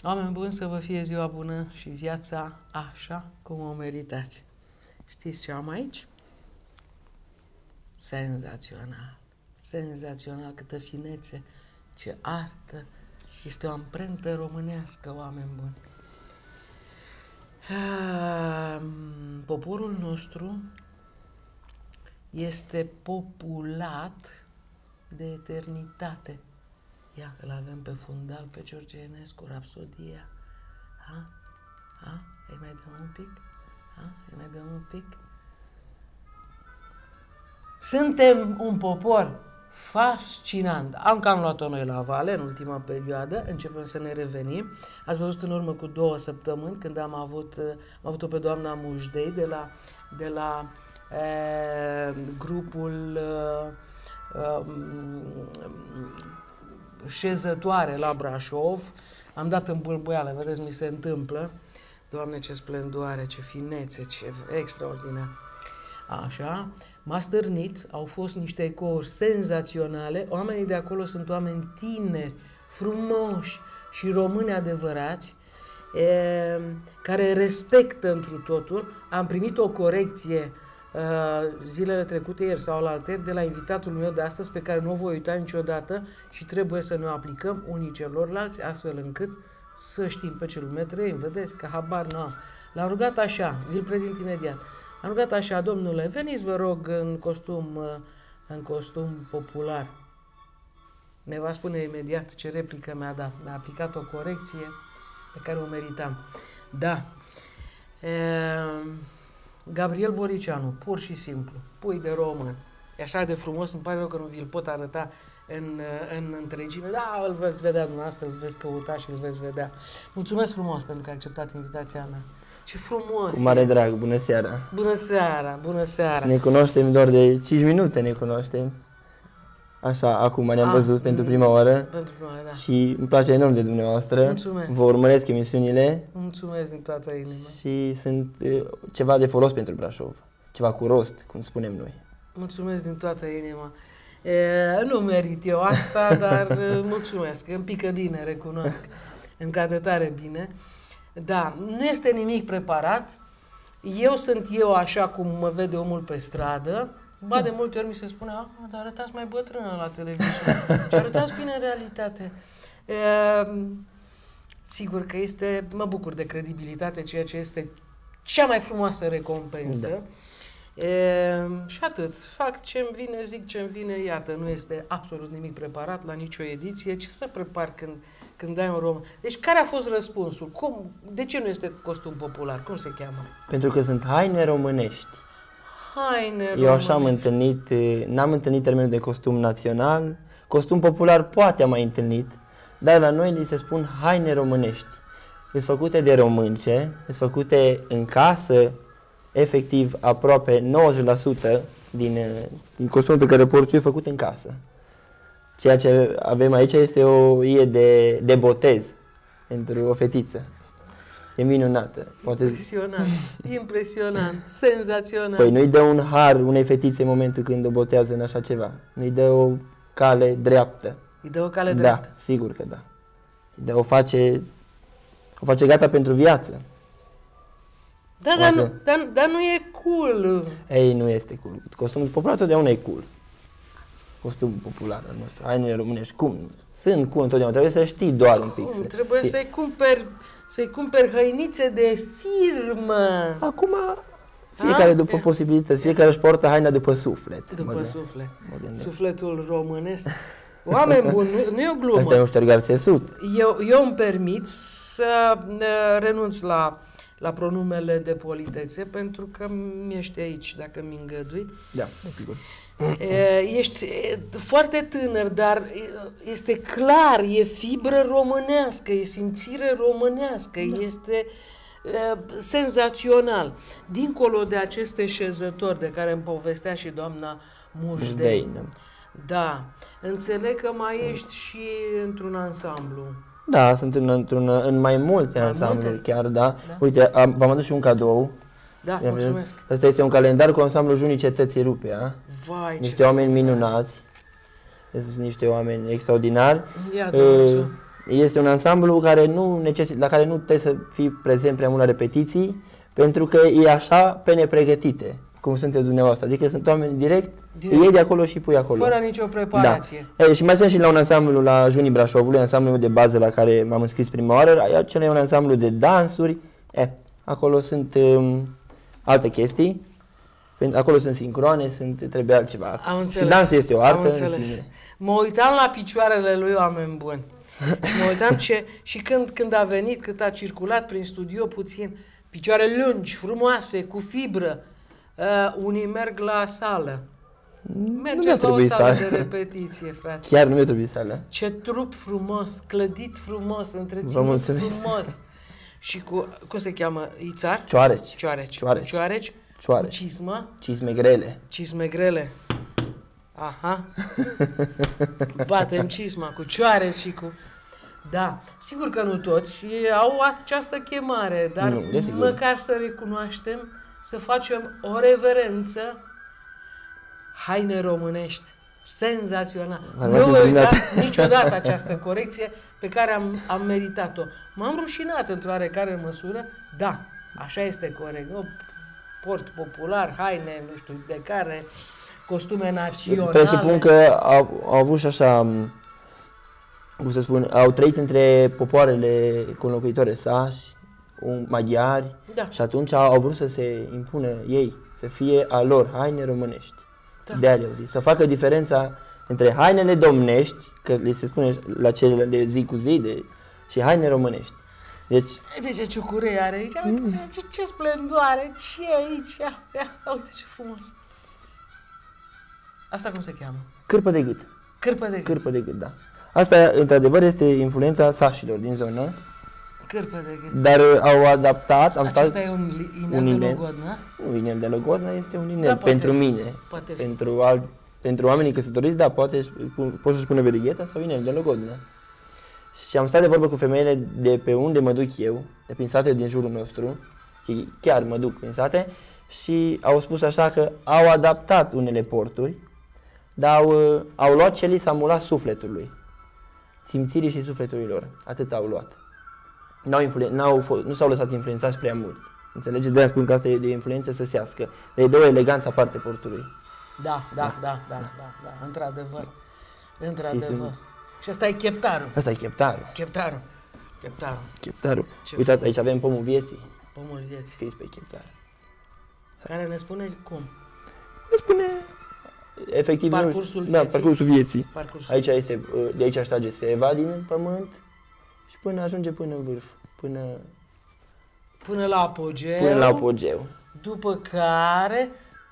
Oameni buni, să vă fie ziua bună și viața așa cum o meritați. Știți ce am aici? Senzațional. Senzațional, câtă finețe, ce artă. Este o amprentă românească, oameni buni. Poporul nostru este populat de eternitate. Ia, îl avem pe fundal, pe George Enescu, Rapsodia. Îi mai dăm un pic? Îi mai dăm un pic? Suntem un popor fascinant. Am cam luat-o noi la vale în ultima perioadă, începem să ne revenim. Ați văzut în urmă cu 2 săptămâni când am avut-o pe doamna Mujdei de la grupul șezătoare la Brașov. Am dat în bâlbâială, vedeți, mi se întâmplă. Doamne, ce splendoare, ce finețe, ce extraordinar. Așa, m-a stârnit, au fost niște ecouri senzaționale. Oamenii de acolo sunt oameni tineri, frumoși și români adevărați, care respectă întru totul. Am primit o corecție zilele trecute, ieri sau alaltăieri, de la invitatul meu de astăzi, pe care nu o voi uita niciodată și trebuie să ne o aplicăm unii celorlalți, astfel încât să știm pe ce lume trăim. Vedeți că habar n-am. L-am rugat așa, vi-l prezint imediat. Am rugat așa: domnule, veniți, vă rog, în costum popular. Ne va spune imediat ce replică mi-a dat. Mi-a aplicat o corecție pe care o meritam. Da. Gabriel Boriceanu, pur și simplu, pui de român. E așa de frumos, îmi pare rău că nu vi-l pot arăta în întregime. Da, îl veți vedea dumneavoastră, îl veți căuta și îl veți vedea. Mulțumesc frumos pentru că ai acceptat invitația mea. Ce frumos! Cu mare drag, bună seara! Bună seara, bună seara! Ne cunoaștem doar de 5 minute, ne cunoaștem. Așa, acum ne-am văzut pentru prima oară. Pentru prima oară, da. Și îmi place enorm de dumneavoastră. Mulțumesc! Vă urmăresc emisiunile. Mulțumesc din toată inima. Și sunt ceva de folos pentru Brașov. Ceva cu rost, cum spunem noi. Mulțumesc din toată inima. Nu merit eu asta, dar mulțumesc. Îmi pică bine, recunosc. Îmi cade tare bine. Da, nu este nimic preparat. Eu sunt eu așa cum mă vede omul pe stradă. Ba, de multe ori mi se spune: dar arătați mai bătrână la televizor. Și arătați bine în realitate. Sigur că mă bucur de credibilitate, ceea ce este cea mai frumoasă recompensă. Da. Și atât. Fac ce-mi vine, zic ce-mi vine, iată, nu este absolut nimic preparat la nicio ediție. Ce să prepar când ai un român? Deci care a fost răspunsul? De ce nu este costum popular? Cum se cheamă? Pentru că sunt haine românești. Haine românești. Eu așa am întâlnit, n-am întâlnit termenul de costum național. Costum popular poate am mai întâlnit, dar la noi li se spun haine românești. Sunt făcute de românce, sunt făcute în casă. Efectiv, aproape 90% din costumul pe care îl port eu e făcut în casă. Ceea ce avem aici este o ie de botez pentru o fetiță. E minunată. Impresionant, impresionant, senzațional. Păi nu-i dă un har unei fetițe în momentul când o botează în așa ceva. Nu-i dă o cale dreaptă. Îi dă o cale dreaptă? Da, sigur că da. O face gata pentru viață. Da, dar nu e cool. Ei, nu este cool. Costumul popular totdeauna e cool. Costumul popular al nostru. Hainele românești, cum? Sunt cool întotdeauna. Trebuie să știi doar un pic. Trebuie să-i cumperi hăinițe de firmă. Acum, fiecare după posibilități. Fiecare își poartă haina după suflet. După suflet. Sufletul românesc. Oameni buni, nu e o glumă. Asta e un ștergar țesut. Eu îmi permit să renunț la pronumele de politețe, pentru că mi-ești aici, dacă mi îngădui. Da, sigur. Ești foarte tânăr, dar este clar, e fibră românească, e simțire românească, este senzațional. Dincolo de aceste șezători de care îmi povestea și doamna Mujdei. Da, înțeleg că mai ești și într-un ansamblu. Da, sunt în mai multe ansambluri, chiar, da. Uite, v-am adus și un cadou. Da, mulțumesc. Asta este un calendar cu ansamblul Junii Cetății Rupea. Vai, niște oameni minunați. Sunt niște oameni extraordinari. Iată, Este un ansamblu care la care nu trebuie să fii prezent prea mult la repetiții, pentru că e așa pe nepregătite, cum sunteți dumneavoastră. Adică sunt oameni direct, îi iei de acolo și pui acolo. Fără nicio preparație. Da. Și mai sunt și la un ansamblu la Junii Brașovului, ansamblu de bază la care m-am înscris prima oară, acela e un ansamblu de dansuri. Acolo sunt alte chestii. Acolo sunt sincroane, trebuie altceva. Am înțeles. Și dansul este o artă. Am înțeles. Mă uitam la picioarele lui, oameni buni. Și mă uitam și când a venit, cât a circulat prin studio puțin, picioare lungi, frumoase, cu fibră. Unii merg la sală. Mergeți la o sală de repetiție, frate. Chiar nu mi-a trebuit sală. Ce trup frumos, clădit frumos, întreținut frumos. Și cum se cheamă? Ițar? Cioareci. Cioareci. Cioareci. Cizmă? Cizme grele. Cizme grele. Aha. Batem cizma cu cioareci și cu... Da, sigur că nu toți au această chemare, dar măcar să recunoaștem, să facem o reverență. Haine românești. Senzațional. Nu voi uita niciodată această corecție pe care am meritat-o. M-am rușinat într-o oarecare măsură. Da, așa este corect. Nu port popular, haine, nu știu de care, costume naționale. Presupun că au avut și așa, cum să spun, au trăit între popoarele conlocuitoare sași, maghiari, și atunci au vrut să se impună ei, să fie a lor haine românești. Da. De aia au zis. Să facă diferența între hainele domnești, că le se spune la cele de zi cu zi, și haine românești. Deci... Uite ce ciucurei are aici, uite ce splendoare, ce e aici, ia, uite ce frumos. Asta cum se cheamă? Cârpă de gât. Cârpă de gât. Cârpă de gât, da. Asta, într-adevăr, este influența sașilor din zonă. Cârpă de gât. Dar au adaptat... Acesta e un inel de logodnă? Nu, inel de logodnă este un inel pentru mine. Pentru oamenii căsătoriți, da, poți să-și pune verigheta sau inel de logodnă. Și am stat de vorbă cu femeile de pe unde mă duc eu, de prin sate din jurul nostru, chiar mă duc prin sate, și au spus așa că au adaptat unele porturi, dar au luat ce li s-a mulat sufletului, simțirii și sufletului lor, atât au luat. Nu s-au lăsat influențați prea mult. Înțelegeți? De-aia spun că asta e de influență săsească. De o eleganță aparte portului. Da, într-adevăr. Și asta e cheptarul. Asta e cheptarul. Cheptarul. Uitați, aici avem pomul vieții. Pomul vieții. Scris pe cheptar. Care ne spune cum? Ne spune efectiv parcursul vieții. Da, parcursul vieții. Aici este, de aici trage seva din pământ și până ajunge până în vârf, până la apogeu. După care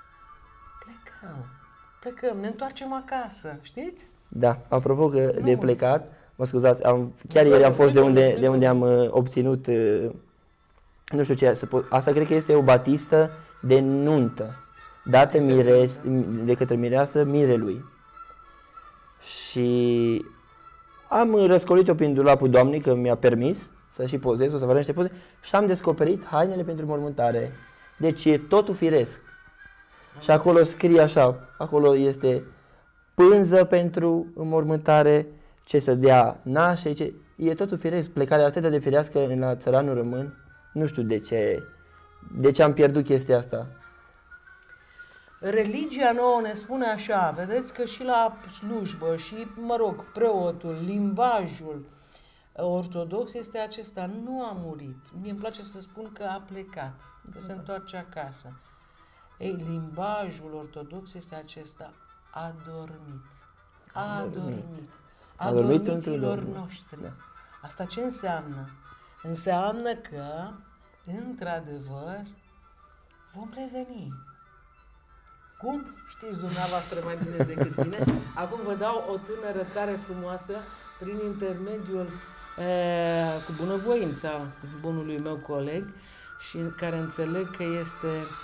plecăm, ne întoarcem acasă, știți? Da, apropo că de plecat, mă scuzați, chiar ieri am fost de unde am obținut, nu știu ce, asta cred că este o batistă de nuntă, dată de către mireasă mirelui. Și am răscolit-o prin dulapul doamnei, că mi-a permis să și pozez, o să vă arăt niște poze, și am descoperit hainele pentru mormântare. Deci e totul firesc. Și acolo scrie așa, acolo este pânză pentru înmormântare, ce să dea nașe, e totul firesc, plecarea atât de firească la țăranul român. Nu știu de ce am pierdut chestia asta. Religia nouă ne spune așa, vedeți că și la slujbă și, preotul, limbajul ortodox este acesta, nu a murit. Mie îmi place să spun că a plecat, că se întoarce acasă. Ei, limbajul ortodox este acesta, a dormit. Adormiților noștri. Da. Asta ce înseamnă? Înseamnă că, într-adevăr, vom reveni. Cum? Știți dumneavoastră mai bine decât mine. Acum vă dau o tânără tare frumoasă prin intermediul, cu bunăvoința bunului meu coleg, și care înțeleg că este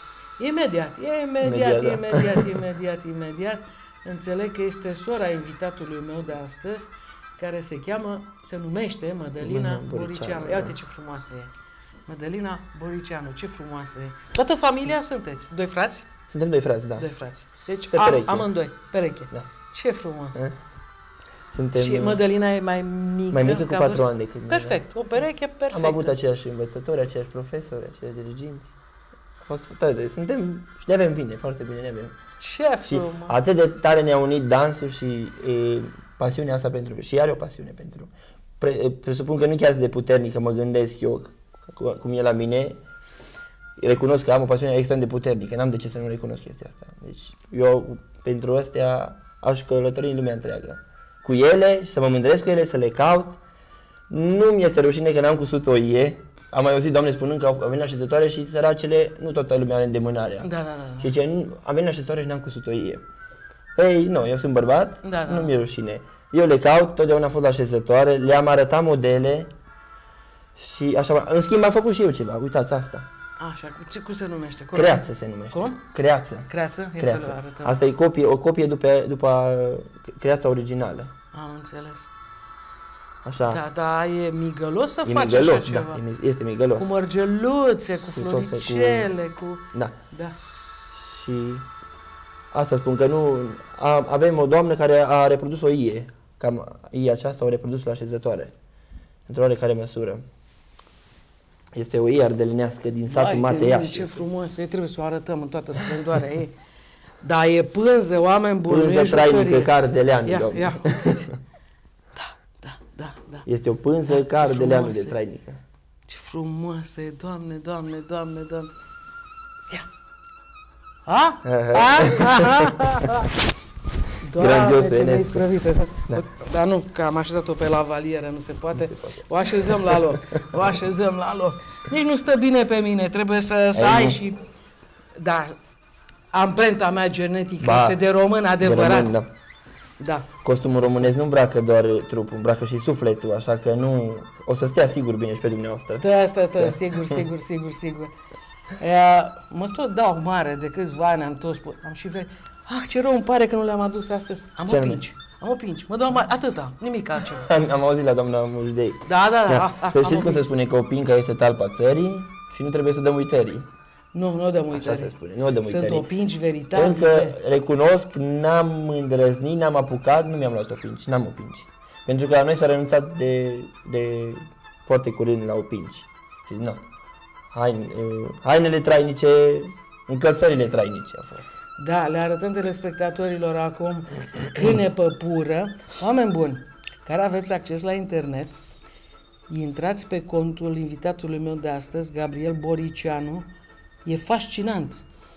imediat, înțeleg că este sora invitatului meu de astăzi, care se numește Mădălina Boricianu. Ia uite ce frumoasă e. Mădălina Boricianu, ce frumoasă e. Toată familia sunteți? Doi frați? Suntem doi frați, da. Doi frați. Deci amândoi, pereche. Da. Ce frumos. Suntem Și Mădălina e mai mică? mai mică cu ca 4 vârstă? ani decât mine. Perfect, o pereche perfectă. Am avut aceiași învățători, aceiași profesori, aceiași diriginți. A fost tare. Suntem și ne avem bine, foarte bine ne avem. Ce Și frumos! atât de tare ne-a unit dansul și pasiunea asta pentru... Și are o pasiune pentru... presupun că nu chiar de puternică, mă gândesc eu, cum e la mine. Recunosc că am o pasiune extrem de puternică, n-am de ce să nu recunosc chestia asta. Deci eu pentru astea aș călători în lumea întreagă. Cu ele și să mă mândresc cu ele, să le caut. Nu mi este rușine că n-am cusut o ie. Am mai auzit doamne spunând că au venit la șezătoare și săracele, nu toată lumea are îndemânarea. Da. Și zice, am venit la șezătoare și n-am cusut o ie. Ei, nu, eu sunt bărbat, Da. nu mi-e rușine. Eu le caut, totdeauna am fost la șezătoare, le-am arătat modele și așa. În schimb am făcut și eu ceva, uitați asta. Așa, cum se numește? Creață se numește. Cum? Creață. Creață? Ia Creață. să le arătăm. Asta e o copie după creața originală. Am înțeles. Așa. Da, e migălos să E faci migălos, așa ceva. da, este migălos. Cu mărgeluțe, cu Cu tot floricele, cu... Da. Da. Și asta spun că nu... avem o doamnă care a reprodus o ie. Cam ie aceasta o reprodus la așezătoare. Într-o oarecare măsură. Este o ie ardelenească din satul Mateiaș. Ce frumos, e, trebuie să o arătăm în toată splendoarea ei. Da, e pânză, oameni buni, nu e Pânză trainică jucărie. ca ardeleanu, Ia, domnule. ia, uitați. Da. Este o pânză Da, ca ce ardeleanu frumos de e. trainică. Ce frumoasă e, Doamne. Ia. A? Grandios, Doamne, ce mi-ai Enescu. sprăvită. Da. Dar nu, că am așezat-o pe lavalieră, nu se poate. O așezăm la loc. Nici nu stă bine pe mine, trebuie să ai nu. și... Da, amprenta mea genetică Ba, este de român adevărat. român, da. Da. Costumul românesc nu îmbracă doar trupul, îmbracă și sufletul, așa că nu... O să stea sigur bine și pe dumneavoastră. Stă, sigur. Mă tot dau mare de câțiva ani, am tot spus. Am și vei. Ce rău îmi pare că nu le-am adus astăzi. Am o pinci. Mă dau mare, atâta, nimic altceva. Am auzit la doamna Mujdei. Da. Să știți cum se spune că o pincă este talpa țării și nu trebuie să dăm uitării. Nu dăm Așa uitării. se spune, nu dăm Sunt uitării. opinci veritabile. Încă recunosc, n-am îndrăznit, n-am apucat, nu mi-am luat opinci, n-am opinci. Pentru că la noi s-a renunțat de foarte curând la opinci. Și nu. Hainele trainice, încălțările trainice a fost. Da, le arătăm telespectatorilor acum câine pe pură. Oameni buni, care aveți acces la internet, intrați pe contul invitatului meu de astăzi, Gabriel Boricianu. E fascinant.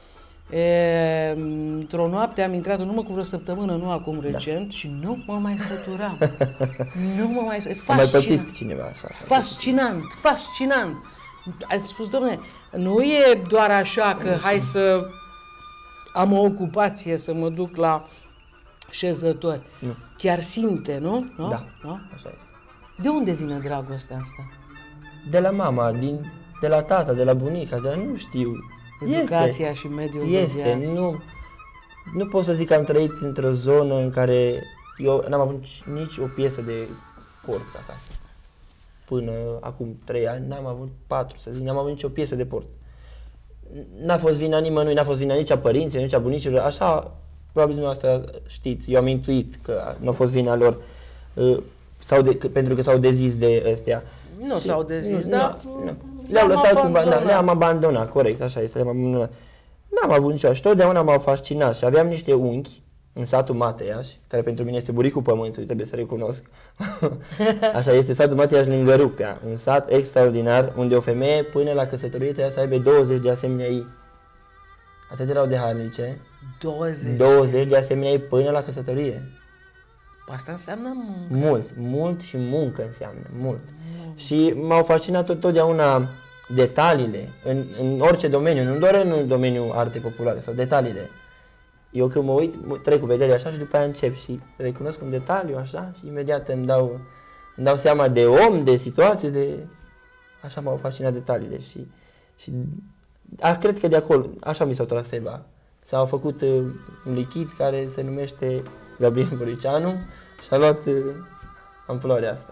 Într-o noapte am intrat în urmă cu vreo săptămână, nu acum recent, și nu mă mai săturam. A mai pățit cineva așa. Fascinant. Ați spus, dom'le, nu e doar așa că hai să am o ocupație, să mă duc la șezători. Nu. Chiar simte, nu? Da, Nu? așa e. De unde vine dragostea asta? De la mama, de la tata, de la bunica, nu știu. Educația și mediul de viață. Nu pot să zic că am trăit într-o zonă în care eu n-am avut nici o piesă de port acasă. Până acum 3 ani n-am avut 4, să zic, n-am avut nici o piesă de port. N-a fost vina nimănui, n-a fost vina nici a părinților, nici a bunicilor, așa, probabil dumneavoastră știți, eu am intuit că nu a fost vina lor, pentru că s-au dezis de ăstea. Nu s-au dezis, dar le-au lăsat cumva, le-am abandonat, corect, așa este, le-am abandonat. N-am avut nicio și totdeauna m-au fascinat și aveam niște unchi în satul Mateiaș, care pentru mine este buricul pământului, trebuie să recunosc. Așa este satul Mateiaș lângă Rupea, un sat extraordinar, unde o femeie până la căsătorie trebuia să aibă 20 de asemenea ei. Atât erau de harnice. 20 de asemenea ei până la căsătorie. Asta înseamnă muncă. Mult și muncă înseamnă, mult. Și m-au fascinat totdeauna detaliile, în orice domeniu, nu doar în domeniul artei populare, sau detaliile. Eu când mă uit, trec cu vedere așa și după aia încep și recunosc un detaliu așa și imediat îmi dau seama de om, de situație, așa m-au fascinat detaliile și cred că de acolo, așa mi s-au tras seva. S-au făcut un lichid care se numește Gabriel Boricianu și a luat amploarea asta.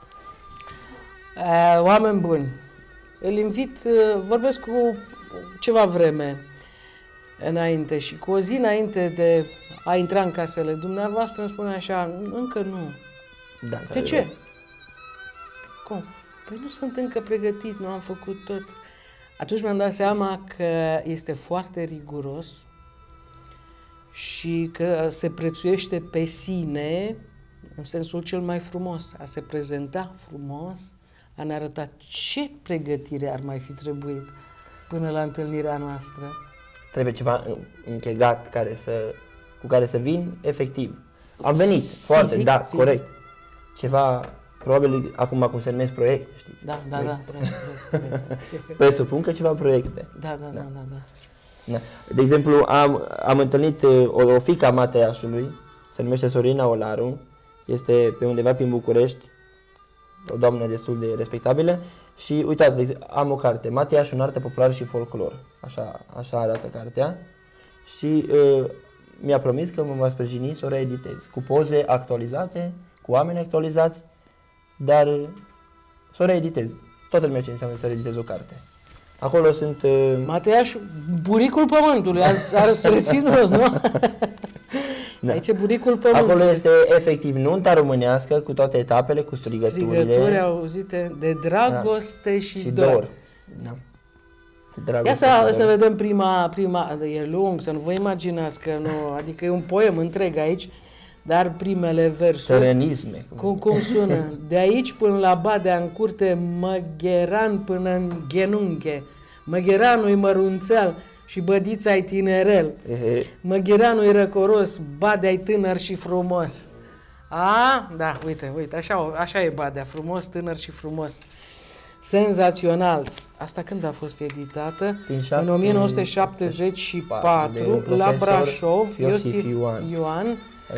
Oameni buni, îl invit, vorbesc cu ceva vreme înainte și cu o zi înainte de a intra în casele dumneavoastră îmi spune așa, încă nu, Da, De ce? Cum? Păi nu sunt încă pregătit, nu am făcut tot. Atunci mi-am dat seama că este foarte riguros și că se prețuiește pe sine în sensul cel mai frumos, a se prezenta frumos, a ne arăta ce pregătire ar mai fi trebuit până la întâlnirea noastră. Trebuie ceva închegat cu care să vin efectiv. Am venit, foarte, Fizic, da, fizic. corect. Ceva, probabil acum cum se numesc proiecte, știți? Da, proiect. Presupun că ceva proiecte. Da. Da. De exemplu, am întâlnit o fiică a Mateașului, se numește Sorina Olaru, este pe undeva prin București, o doamnă destul de respectabilă și uitați, de exemplu, am o carte, Mateașul în artă populară și folclor, așa arată cartea și mi-a promis că mă va sprijini să o reeditez, cu poze actualizate, cu oameni actualizați, dar să o reeditez. Toată lumea ce înseamnă să reeditez o carte. Acolo sunt... Mateaș, buricul pământului, a reținut, nu? Da. Aici e buricul pământului. Acolo este efectiv nunta românească cu toate etapele, cu strigăturile. Strigături auzite de dragoste și dor. Da. Ia să vedem prima, e lung, să nu vă imaginați că nu, adică e un poem întreg aici, dar primele versuri. Serenisme. Cum sună? De aici până la Badea în curte, Măgheran până în genunche. Măgheranul-i mărunțel și bădița-i tinerel. Măgheranul-i răcoros, Badea-i tânăr și frumos. Da, uite, așa e Badea, frumos, tânăr și frumos. Senzațional. Asta când a fost editată? În 1974 la Brașov, Iosif Ioan.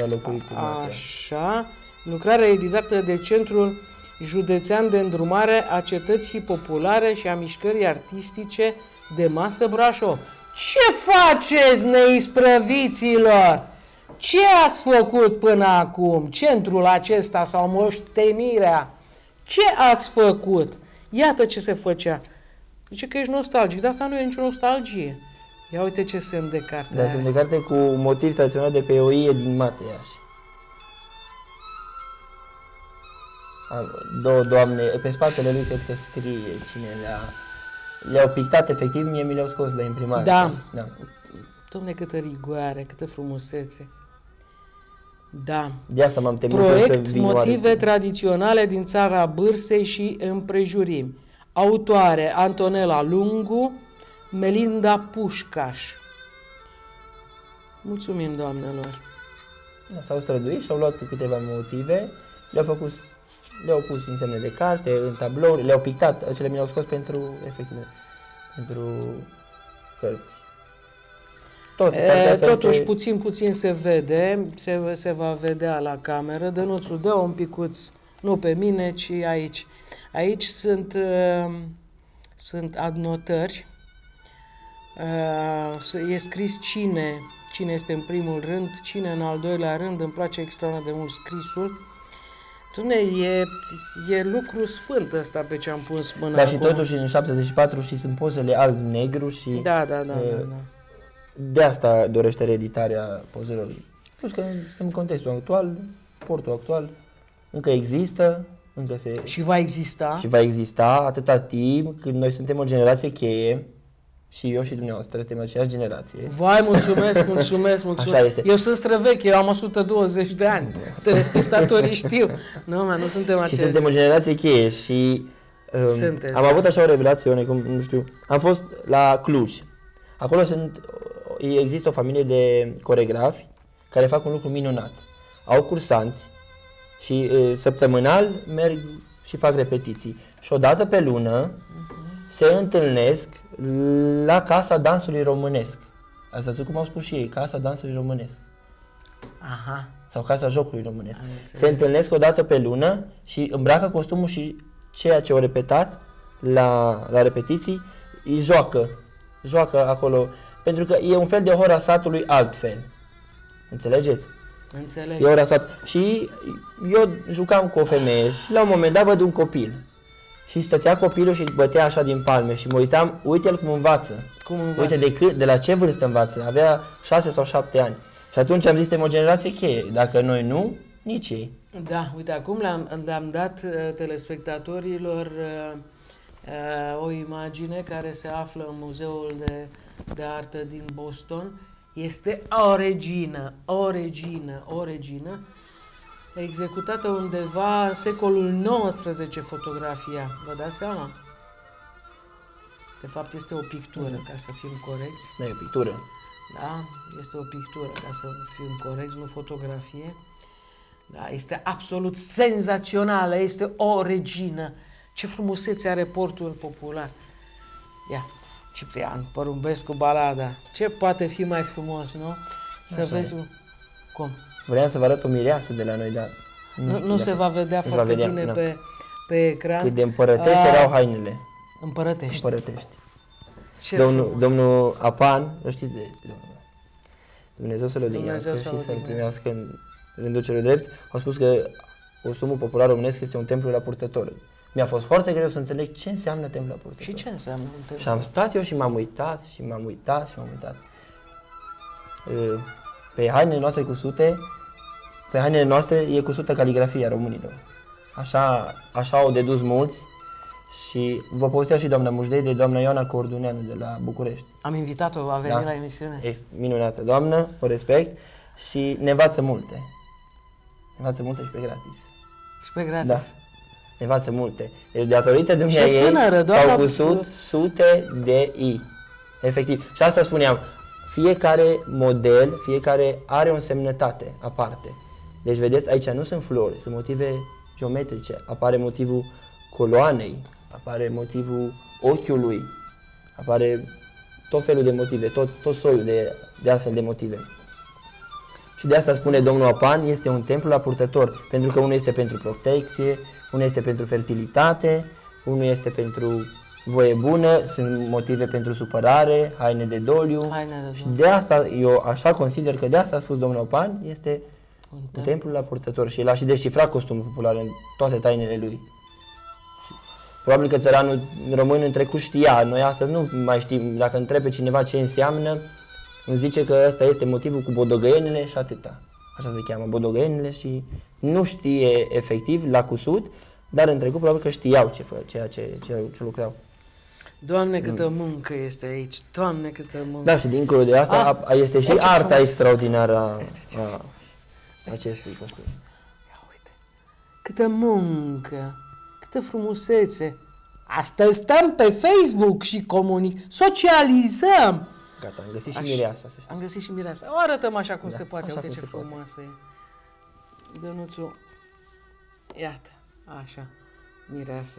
Așa. Lucrarea editată de Centrul Județean de Îndrumare a Cetății Populare și a Mișcării Artistice de Masă Brașov. Ce faceți, neisprăviților? Ce ați făcut până acum? Centrul acesta sau moștenirea? Ce ați făcut? Iată ce se făcea. Zice că ești nostalgic, dar asta nu e nicio nostalgie. Ia uite ce semn de carte are. Semn de carte cu motiv tradițional de pe o ie din Mateaș. Două doamne, pe spatele lui cred că scrie cine le-au pictat efectiv, mie mi le-au scos la imprimare. Da. Dom'le, câtă rigoare, câtă frumusețe. Da. De asta m-am temut Proiect să vin motive tradiționale din țara Bârsei și împrejurimi. Autoare Antonela Lungu, Melinda Pușcaș. Mulțumim, doamnelor. S-au străduit și au luat câteva motive, le-au pus în semne de carte, în tablouri, le-au pictat, acele mi le-au scos pentru cărți. Totuși, puțin se vede, se va vedea la cameră. Dănuțul, dă un picuț, nu pe mine, ci aici. Aici sunt adnotări. E scris cine este în primul rând, cine în al doilea rând. Îmi place extraordinar de mult scrisul. E lucru sfânt ăsta pe ce am pus până acum. Și totuși în 74 și sunt pozele alb-negru și... Da. De asta dorește reeditarea pozelor. Plus că în contextul actual, portul actual, încă există, Și va exista. Și va exista atâta timp cât noi suntem o generație cheie, și eu și dumneavoastră suntem aceeași generație. Vai, mulțumesc. Așa este. Eu sunt străvechi, eu am 120 de ani. Telespectatorii știu. Nu suntem aceeași. Și suntem o generație cheie și am avut așa o revelație, nu știu. Am fost la Cluj. Acolo există o familie de coregrafi care fac un lucru minunat. Au cursanți și săptămânal merg și fac repetiții. Și o dată pe lună se întâlnesc la Casa Dansului Românesc. Ați văzut cum au spus și ei, Casa Dansului Românesc. Aha. Sau Casa Jocului Românesc. Se întâlnesc o dată pe lună și îmbracă costumul și ceea ce au repetat la repetiții, îi joacă acolo. Pentru că e un fel de hora satului altfel. Înțelegeți? Înțeleg. E hora sat. Și eu jucam cu o femeie și la un moment dat văd un copil. Și stătea copilul și bătea așa din palme și mă uitam, uite-l cum învață. Uite de la ce vârstă învață. Avea 6 sau 7 ani. Și atunci am zis, suntem o generație cheie. Dacă noi nu, nici ei. Da, uite, acum le-am dat telespectatorilor o imagine care se află în Muzeul de Artă din Boston. Este o regină, executată undeva în secolul XIX, fotografia. Vă dați seama? De fapt, este o pictură, ca să fim corecți. Da, e o pictură. Da, este o pictură, ca să fim corecți, nu fotografie. Da, este absolut senzațională, este o regină. Ce frumusețe are portul popular. Ia, Ciprian Porumbescu Balada. Ce poate fi mai frumos, nu? Să așa vezi e. cum. Vreau să vă arăt o mireasă de la noi, dar Nu se va vedea foarte bine pe ecran. Cât de împărătești erau hainele. Împărătești. Ce Domnul Apan, știți, Dumnezeu să-l odihnească și să-l primească în rândul celor drepți, au spus că costumul popular românesc este un templu la purtător. Mi-a fost foarte greu să înțeleg ce înseamnă templu la purtător. Și ce înseamnă un templu? Și am stat eu și m-am uitat. Pe hainele noastre cusute, pe hainele noastre e cusută caligrafia românilor. Așa au dedus mulți. Și vă povestea și doamna Mujdei de doamna Ioana Corduneanu de la București. Am invitat-o, a venit la emisiune. E minunată doamnă, o respect și ne învață multe. Ne învață multe și pe gratis. Și pe gratis? Da. Ne învață multe. Deci datorită dumneavoastră ei s-au cusut sute de i. Efectiv. Și asta spuneam, fiecare model, fiecare are o însemnătate aparte. Deci vedeți, aici nu sunt flori, sunt motive geometrice. Apare motivul coloanei, apare motivul ochiului, apare tot felul de motive, tot soiul de astfel de motive. Și de asta spune domnul Apan, este un templu la purtător, pentru că unul este pentru protecție, unul este pentru fertilitate, unul este pentru voie bună, sunt motive pentru supărare, haine de doliu. Și de asta, eu așa consider că de asta a spus domnul Apan, este un templu la purtător și el a și descifrat costumul popular în toate tainele lui. Probabil că țăranul român în trecut știa, noi astăzi nu mai știm, dacă întrebe cineva ce înseamnă, îmi zice că ăsta este motivul cu bodogăienile și atâta. Așa se cheamă, bodogăienile, și nu știe efectiv la cusut, dar în trecut probabil că știau ce lucrau. Doamne, câtă muncă este aici, Doamne, câtă muncă. Da, și dincolo de asta este și arta extraordinară a acestui costum. Ia uite, câtă muncă. Câtă frumusețe! Astăzi stăm pe Facebook și socializăm! Gata, am găsit și mireasa. Am găsit și mireasa. O arătăm așa cum se poate. Uite ce frumoasă e. Dănuțu, iată, așa, mireasă.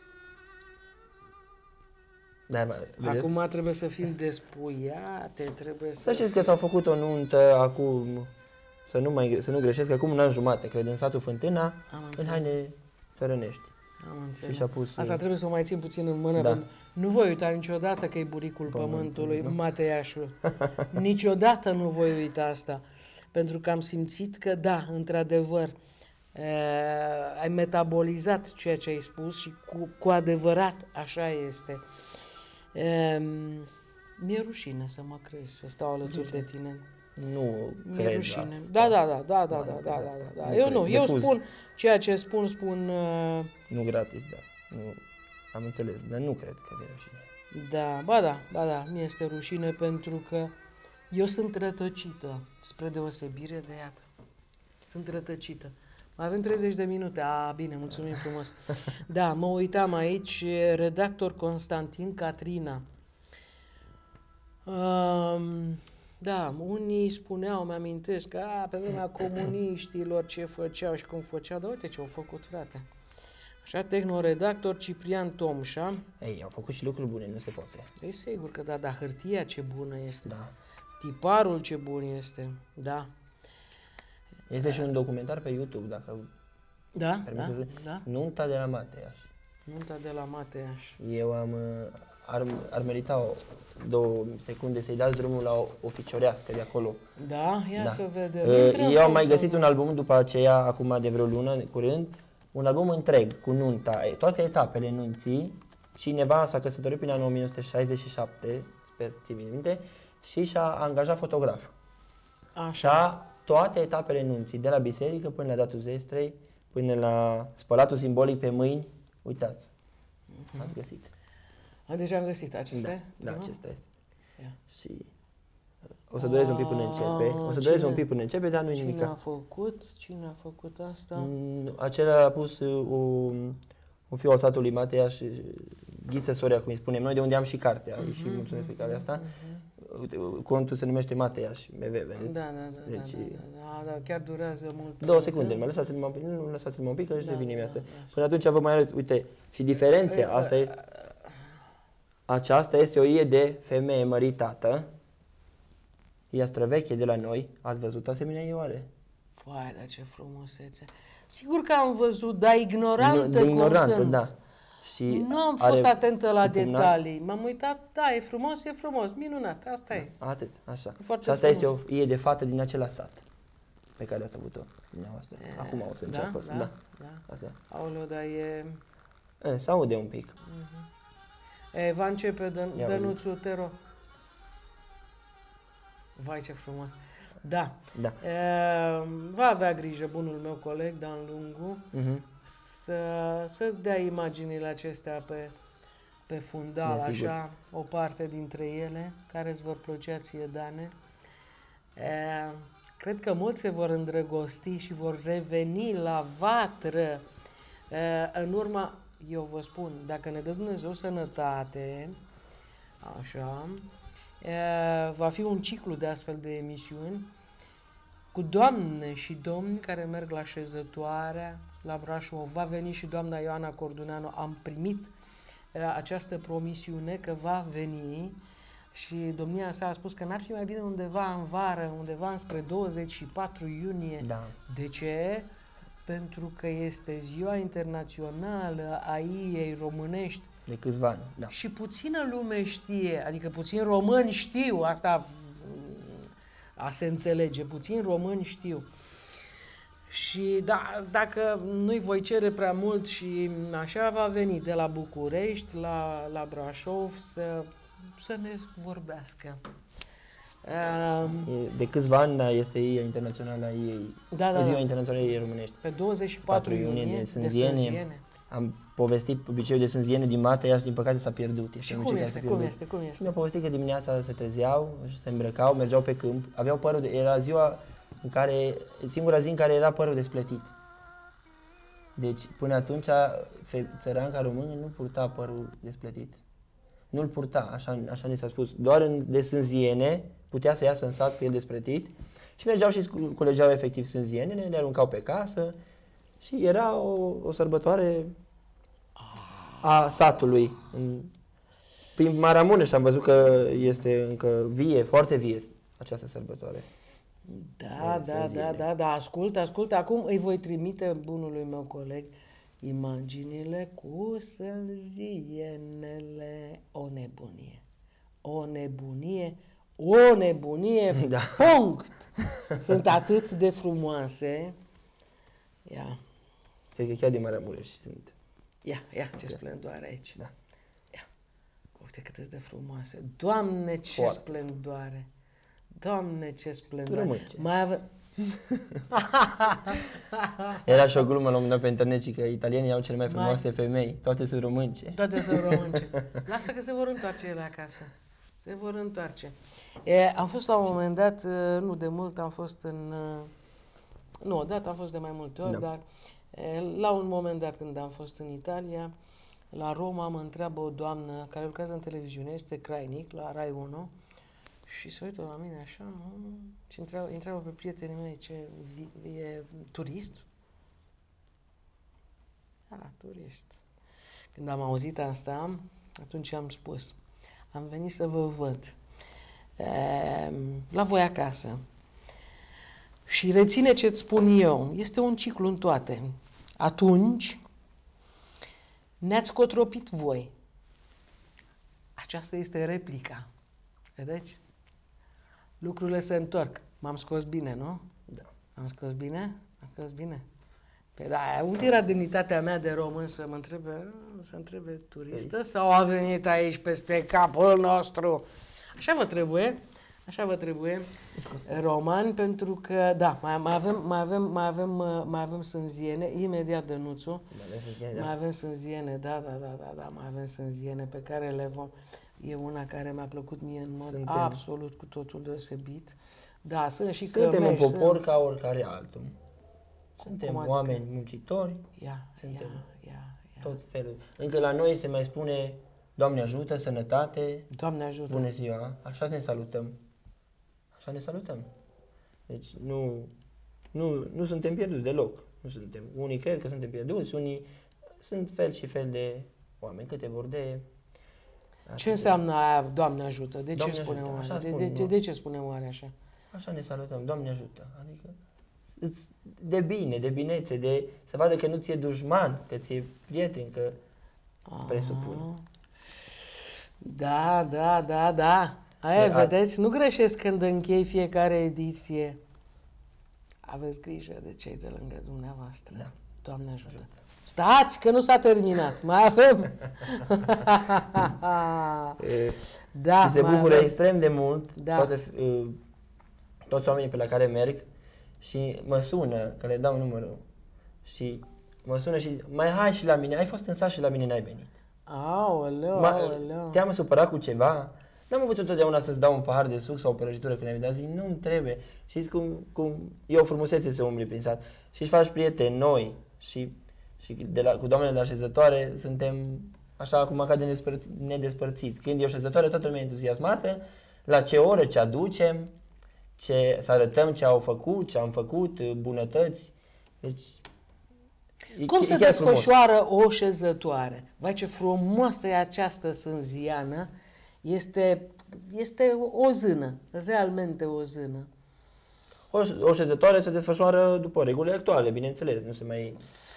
Da, acum trebuie să fim despuiate, trebuie să... Să știți că s-au făcut o nuntă acum, să nu greșesc, acum un an jumate, cred, în satul Fântâna, în haine țărănești. Am înțeles. Pus, asta trebuie să o mai țin puțin în mână. Da. Nu voi uita niciodată că e buricul pământului, Mateiașul. Niciodată nu voi uita asta. Pentru că am simțit că, da, într-adevăr, ai metabolizat ceea ce ai spus și cu adevărat așa este. Mi-e rușine să mă crezi, să stau alături de tine. Nu mi-e rușine. Da. Eu spun ceea ce spun... Nu gratis, da. Nu, am înțeles, dar nu cred că e rușine. Da, ba da, mi este rușine pentru că eu sunt rătăcită, spre deosebire de iată. Sunt rătăcită. Mai avem 30 de minute. Bine, mulțumim frumos. Da, mă uitam aici, redactor Constantin Catrina. Da, unii spuneau, mi-amintesc, că pe vremea comuniștilor ce făceau și cum făceau, dar uite ce au făcut, frate. Așa, tehnoredactor Ciprian Tomșa. Ei, au făcut și lucruri bune, nu se poate. E sigur că da, hârtia ce bună este. Da. Tiparul ce bun este, da. Este și un documentar pe YouTube, dacă... Da. Nunta de la Mateaș. Nunta de la Mateaș. Eu ar merita 2 secunde să-i dați drumul la o ficiorească de acolo. Da? Ia să vedem. Eu am mai găsit un album după aceea, acum de vreo lună, curând, un album întreg cu nunta, toate etapele nunții. Cineva s-a căsătorit până în 1967, sper ți minte, și și-a angajat fotograf. Așa. toate etapele nunții, de la biserică până la datul zestrei, până la spălatul simbolic pe mâini. Uitați, ați găsit. Deja am găsit acestea? Da, acesta este. Ia. Și o să doresc un pic până începe. O să doresc un pic până începe, dar nu-i nimic. Cine a făcut asta? Acela a pus un fiu al satului Mateia și Ghiță Soria, cum îi spunem noi, de unde am și cartea. Și mulțumesc pe care asta. Contul se numește Mateia și MV, vedeți? Da, chiar durează mult. 2 secunde, nu lăsați-mă un pic, că își devine viață. Până atunci vă mai arăt, uite, și diferenția, asta e, aceasta este o ie de femeie măritată, ea străveche de la noi, ați văzut asemenea ioare? Vai, dar ce frumusețe! Sigur că am văzut, dar ignorantă cum sunt. Da. Și nu am fost atentă la detalii. M-am uitat, da, e frumos, minunat, asta e. Atât, așa. Și asta este o ie de fată din acela sat pe care ați avut-o dumneavoastră. Acum o să înceapă. Da. Asta. Aoleu, dar e... Se aude un pic. Va începe Dănuțul, te rog. Vai, ce frumos. Da. Va avea grijă bunul meu coleg, Dan Lungu, să dea imaginile acestea pe fundal, așa, o parte dintre ele, care îți vor plăcea ție, Dane. Cred că mulți se vor îndrăgosti și vor reveni la vatră în urma, eu vă spun, dacă ne dă Dumnezeu sănătate, așa, va fi un ciclu de astfel de emisiuni cu doamne și domni care merg la Șezătoarea, la Brașov. Va veni și doamna Ioana Corduneanu. Am primit această promisiune că va veni și domnia sa a spus că n-ar fi mai bine undeva în vară, undeva înspre 24 iunie. Da. De ce? Pentru că este ziua internațională a iei românești. De câțiva ani, da. Și puțină lume știe, adică puțin români știu, asta a se înțelege, puțin români știu. Și dacă nu-i voi cere prea mult și așa, va veni de la București la Brașov să ne vorbească. De câțiva ani este Ia Internațională a ei, Ziua Internațională a ei românești. Pe 24 iunie de Sânziene. Am povestit obiceiul de Sânziene din Mateia și din păcate s-a pierdut. Și cum este? Mi-au povestit că dimineața se trezeau, se îmbrăcau, mergeau pe câmp, aveau părul era ziua în care, singura zi în care era părul despletit. Deci până atunci țăranca română nu purta părul despletit. Nu-l purta, așa ne s-a spus. Doar de Sânziene putea să iasă în sat cu el despletit și mergeau și culegeau efectiv sânzienele, le aruncau pe casă și era o sărbătoare a satului. Prin Maramureș am văzut că este încă vie, foarte vie această sărbătoare. Da, ascult. Acum îi voi trimite bunului meu coleg imaginile cu sânzienele. O nebunie, da. Punct! Sunt atât de frumoase. Ia. Cred că chiar din Maramureș sunt. Ia, ce splendoare aici. Da. Ia. Uite cât de frumoase. Doamne, ce splendoare! Doamne, ce splendoare! Românce. Mai avem... Era și o glumă la un moment dat pe internet și că italienii au cele mai frumoase femei. Toate sunt românce. Lasă că se vor întoarce ele acasă. Se vor întoarce. Am fost la un moment dat, nu de mult, am fost în... Nu, odată am fost de mai multe ori, dar la un moment dat când am fost în Italia, la Roma, mă întreabă o doamnă care lucrează în televiziune, este Crainic, la Rai 1, și se uită la mine așa, și întreabă pe prietenii mei ce e turist. Turist. Când am auzit asta, atunci am spus, am venit să vă văd la voi acasă. Și reține ce-ți spun eu, este un ciclu în toate. Atunci ne-ați cotropit voi. Aceasta este replica. Vedeți? Lucrurile se întorc. M-am scos bine, nu? Da. Am scos bine? Păi da, unde era demnitatea mea de român să întrebe turistă sau a venit aici peste capul nostru? Așa vă trebuie. Așa vă trebuie, romani, pentru că, da, mai avem sânziene, imediat Dănuțu, mai avem sânziene, da, mai avem sânziene pe care le vom, e una care mi-a plăcut mie în mod absolut cu totul deosebit. Da, sunt și Suntem un cămeși, popor ca oricare altul. Suntem oameni muncitori, suntem tot felul. Încă la noi se mai spune Doamne ajută, sănătate, Doamne ajută. bună ziua, așa ne salutăm. Așa ne salutăm. Deci nu suntem pierduți deloc. Nu suntem. Unii cred că suntem pierduți, unii sunt fel și fel de oameni. Câte vor de... Ce înseamnă aia, Doamne ajută? De Doamne ce spunem ajută, oare? De ce spunem oare așa? Așa ne salutăm, Doamne ajută. Adică de bine, de binețe, de să vadă că nu ți-e dușman, că ți-e prieten, că presupun. Da. Aia, vedeți, nu greșesc când închei fiecare ediție. Aveți grijă de cei de lângă dumneavoastră. Da. Doamne ajută. Stați, că nu s-a terminat. Mai avem. Da, și se bucură extrem de mult toți oamenii pe la care merg și mă sună, că le dau numărul. Și mă sună și mai hai și la mine. Ai fost în sat și la mine n-ai venit. Aoleu. Te-am supărat cu ceva? N-am avut întotdeauna să-ți dau un pahar de suc sau o prăjitură când ai venit, zic, nu-mi trebuie. Știți cum e o frumusețe să umbli prin sat. Și își faci prieteni noi și cu doamnele de la șezătoare suntem așa acum ca de nedespărțit. Când e o șezătoare, toată lumea e entuziasmată, la ce oră, ce aducem, să arătăm ce au făcut, ce am făcut, bunătăți. Deci, cum se desfășoară o șezătoare? Vai, ce frumoasă e această sânziană. Este o zână, realmente o zână. O șezătoare se desfășoară după regulile actuale, bineînțeles, nu se mai...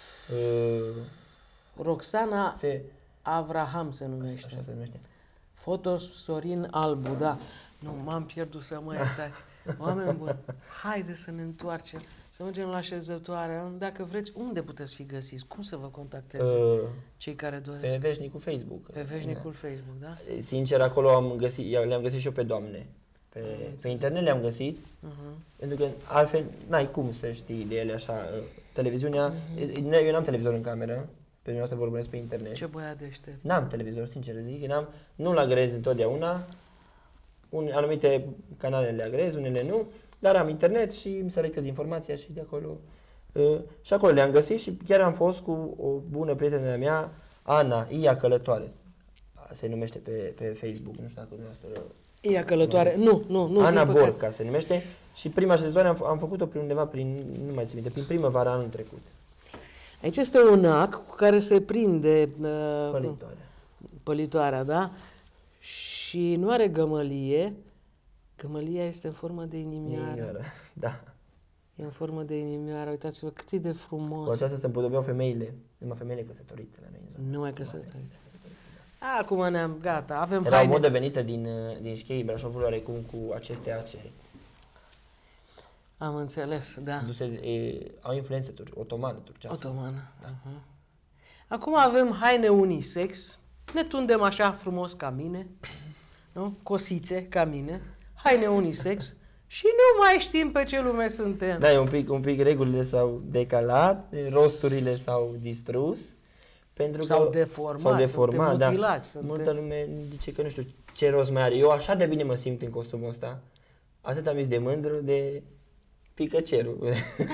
Roxana Avraham se numește. Așa se numește. Fotos Sorin Albu, da. Nu, m-am pierdut, să mă iertați. Oameni buni, haideți să ne întoarcem, să mergem la șezătoare. Dacă vreți, unde puteți fi găsiți? Cum să vă contacteze cei care doresc? Pe veșnicul Facebook. Pe veșnicul Facebook, da? Sincer, acolo le-am găsit și eu pe doamne. Pe internet le-am găsit, pentru că altfel n-ai cum să știi de ele așa. Televiziunea, eu n-am televizor în cameră, pe mine o să vorbesc pe internet. Ce băiat deștept. N-am televizor, sincer zic, nu-l agrez întotdeauna. Anumite canale le agrez, unele nu, dar am internet și îmi selectez informația și de acolo. Și acolo le-am găsit și chiar am fost cu o bună prietenă mea, Ana, Ia Călătoare. Se numește pe Facebook, nu știu dacă dumneavoastră... Ia Călătoare, nu. Ana Borca se numește și prima șezătoare am făcut-o undeva nu mai țin minte, prin primăvara anul trecut. Aici este un ac cu care se prinde pălitoarea, da? Și nu are gămălie. Gămălia este în formă de inimioară. Da. E în formă de inimioară. Uitați-vă cât e de frumos. Cu aceasta se împodobeau femeile, numai femeile căsătorite la noi. Numai căsătorite. Acum gata, avem Era o modă venită din șcheii Brașovului oarecum cu aceste acere. Am înțeles, da. Au influență otomană turcească. Otomană. Da. Acum avem haine unisex. Ne tundem așa frumos ca mine, nu? Cosițe ca mine, haine unisex și nu mai știm pe ce lume suntem. Da, un pic regulile s-au decalat, rosturile s-au distrus. S-au deformat, suntem mutilați. Multă lume zice că nu știu ce rost mai are. Eu așa de bine mă simt în costumul ăsta. Atât am zis de mândru, de picăcerul.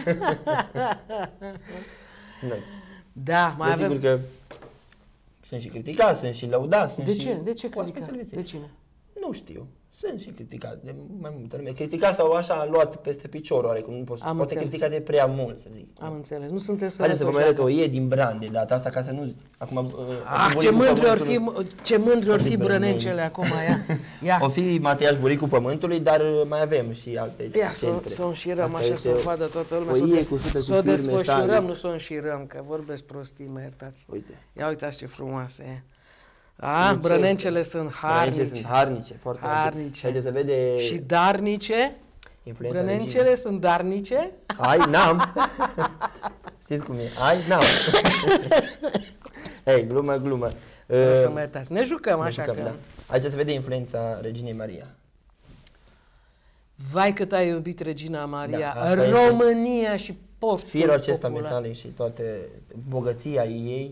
Da, mai avem... Sigur că sunt și criticați, sunt și lăudați. De ce? De ce criticați? De cine? Nu știu. Sunt și criticați de mai multă lume. Criticați sau așa luat peste picior, oarecum. Nu poate critica de prea mult, să zic. Am înțeles. Nu sunteți sănătoși. Haideți să vă mai arăt o ie din Bran de data asta, ca să nu... Acum, ce mândri or fi brănencele acum, ia. O fi Mateiaș Buricul Pământului, dar mai avem și alte. Ia, să o înșirăm așa, să o vadă toată lumea. Să o desfășurăm, nu să o înșirăm, că vorbesc prostii, mă iertați. Ia uitați ce frumoasă e. Brănencele sunt harnice. Sunt harnice, foarte harnice. Se vede... Și darnice. Brănencele sunt darnice. Ai, n-am. Știți cum e? Ai, n-am. Ei, glumă. O să mă iertați. Ne jucăm așa că... Da. Aici se vede influența Reginei Maria. Vai cât ai iubit Regina Maria, Da, asta România și portul firul acesta popular. metalic și toate bogăția ei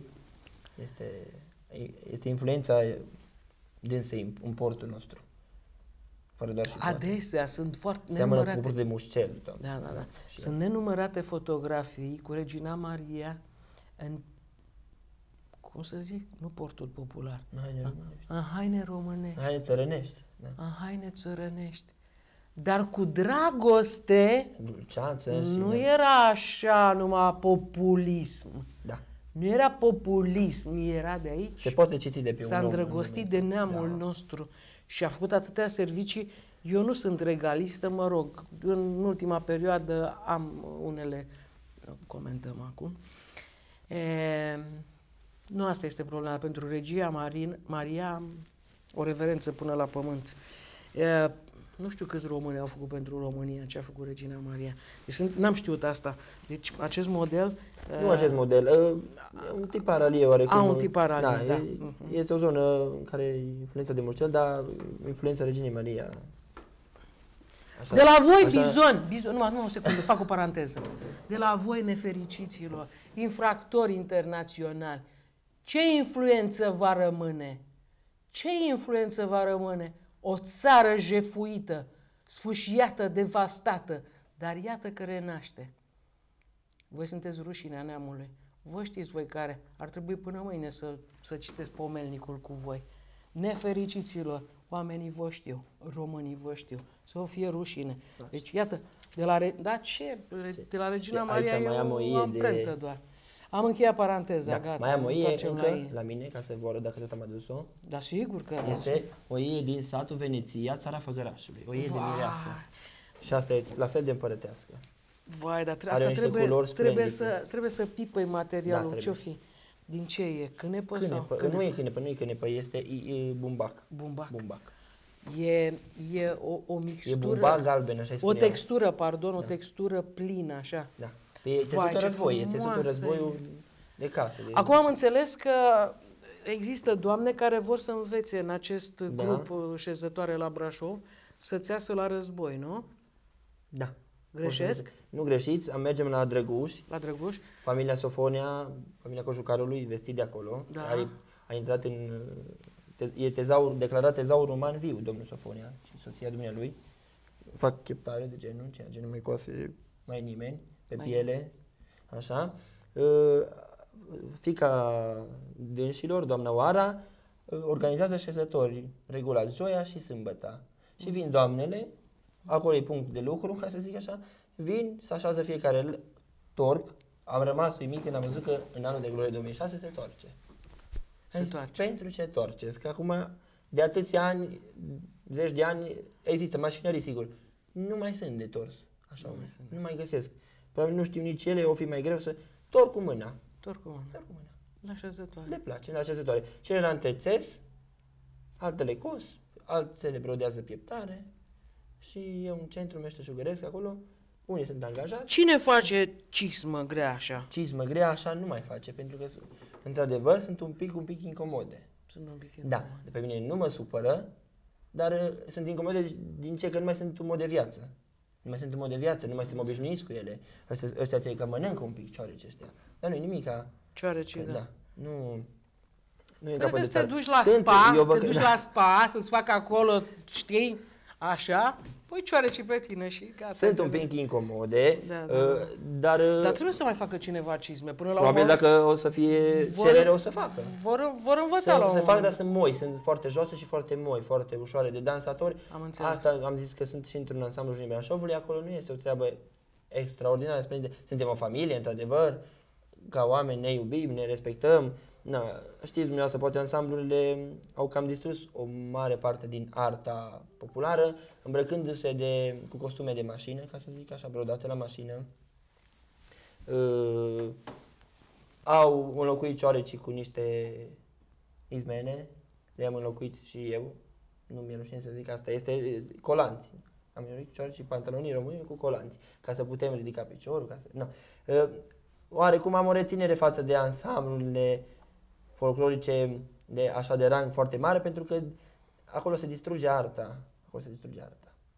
este influența dânsei în portul nostru. Fără doar și poate. Adesea sunt foarte Seamănă cu nenumărate. de mușcel. Doamne. Da. Sunt nenumărate fotografii cu Regina Maria în, cum să zic, nu portul popular, în haine românești, Haine țărănești. Da. în haine țărănești. Dar cu dragoste, Dulceață nu și... era așa numai populism. Da. Nu era populism, era de aici. Se poate citi de pe un S-a om îndrăgostit de neamul nostru și a făcut atâtea servicii. Eu nu sunt regalistă, mă rog, în ultima perioadă am unele, comentăm acum. Nu asta este problema. Pentru Regia Maria, o reverență până la pământ. Nu știu câți români au făcut pentru România ce a făcut Regina Maria. Deci n-am știut asta. Deci acest model... Nu acest model, un tip paralie oarecum. Un tip paralie, da. Este o zonă în care e influența de mușcel, dar influența Reginei Maria. Așa, de la voi, bizon, nu, o secundă, fac o paranteză. De la voi, nefericiților, infractori internaționali, ce influență va rămâne? Ce influență va rămâne? O țară jefuită, sfâșiată, devastată, dar iată că renaște. Voi sunteți rușinea neamului. Voi știți voi care. Ar trebui până mâine să citesc pomelnicul cu voi. Nefericiților, oamenii vă știu, românii vă știu. Să vă fie rușine. Deci, iată, de la Regina Maria e o amprentă doar. Am încheiat paranteza, da, gata. Mai am o ie încă la mine, ca să vă arăt dacă tot am adus-o. Da, sigur că este o ie din satul Veneția, țara Făgărașului. O ie de mireasă. Și asta e la fel de împărătească. Vai, dar asta trebuie să pipăi materialul. Da, ce-o fi? Din ce e? Cânepă sau? Nu e cânepă, nu e cânepă, este bumbac. Bumbac. Bumbac. E o mixtură. E bumbac galben, așa-i o textură, pardon, o textură plină, așa. Da. E țesutul război, țesutul războiul de casă. Acum am înțeles că există doamne care vor să învețe în acest grup șezătoare la Brașov să-ți iasă la război, nu? Da. Greșesc? Nu greșiți, mergem la Drăguș. La Drăguș? Familia Sofonia, familia Cojucarului, vestit de acolo. Da. A intrat în... E declarat tezaur uman viu, domnul Sofonia și soția dumnealui. Fac cheptare de genul, ceea ce nu mai coase mai nimeni, pe piele, așa. Fiica dânșilor, doamna Oara, organizează șezători regulați joia și sâmbăta. Și vin doamnele, acolo e punct de lucru, ca să zic așa, vin, se așează fiecare torc. Am rămas uimit când am văzut că în anul de glorie 2006 se torce. Pentru ce torceți? Că acum, de atâția ani, zeci de ani, există mașinării, sigur. Nu mai sunt de tors. Așa, nu mai găsesc. Probabil nu știu nici ele, o fi mai greu să... Torc cu mâna. Torc cu mâna. La șezătoare. Le place, la șezătoare. Celelalte țes, altele cos, altele brodează pieptare și e un centru meșteșugăresc acolo. Unii sunt angajați. Cine face cismă grea așa? Cismă grea așa nu mai face, pentru că, într-adevăr, sunt un pic incomode. Sunt un pic incomode. Da, de pe mine nu mă supără, dar sunt incomode din ce că nu mai sunt un mod de viață. Nu mai sunt un mod de viață, nu mai suntem obișnuiți cu ele. Ăstea te că mănâncă un pic cioareci ăștia. Dar nu-i nimica. Cioareci, da. Nu e capăt de țară. Te duci la spa, la spa, să-ți facă acolo, știi, așa, pui cioareci pe tine și gata. Sunt un pic incomode, dar trebuie să mai facă cineva cizme. Până la probabil dacă o să fie cerere, o să facă. Vor învăța la un moment. Dar sunt moi, sunt foarte joase și foarte moi, foarte ușoare de dansatori. Am înțeles. Asta am zis că sunt și într-un ansamblu Junii Brașovului, acolo nu este o treabă extraordinară, splendidă. Suntem o familie, într-adevăr, ca oameni ne iubim, ne respectăm. Știți dumneavoastră, poate ansamblurile au cam distrus o mare parte din arta populară, îmbrăcându-se cu costume de mașină, ca să zic așa, brodate la mașină. Au înlocuit cioarecii cu niște izmene, le-am înlocuit și eu, nu mi-e rușine să zic asta, este colanți. Am înlocuit cioarecii pantalonii români cu colanți, ca să putem ridica piciorul, oarecum am o reținere față de ansamblurile folclorice de așa de rang foarte mare, pentru că acolo se distruge arta.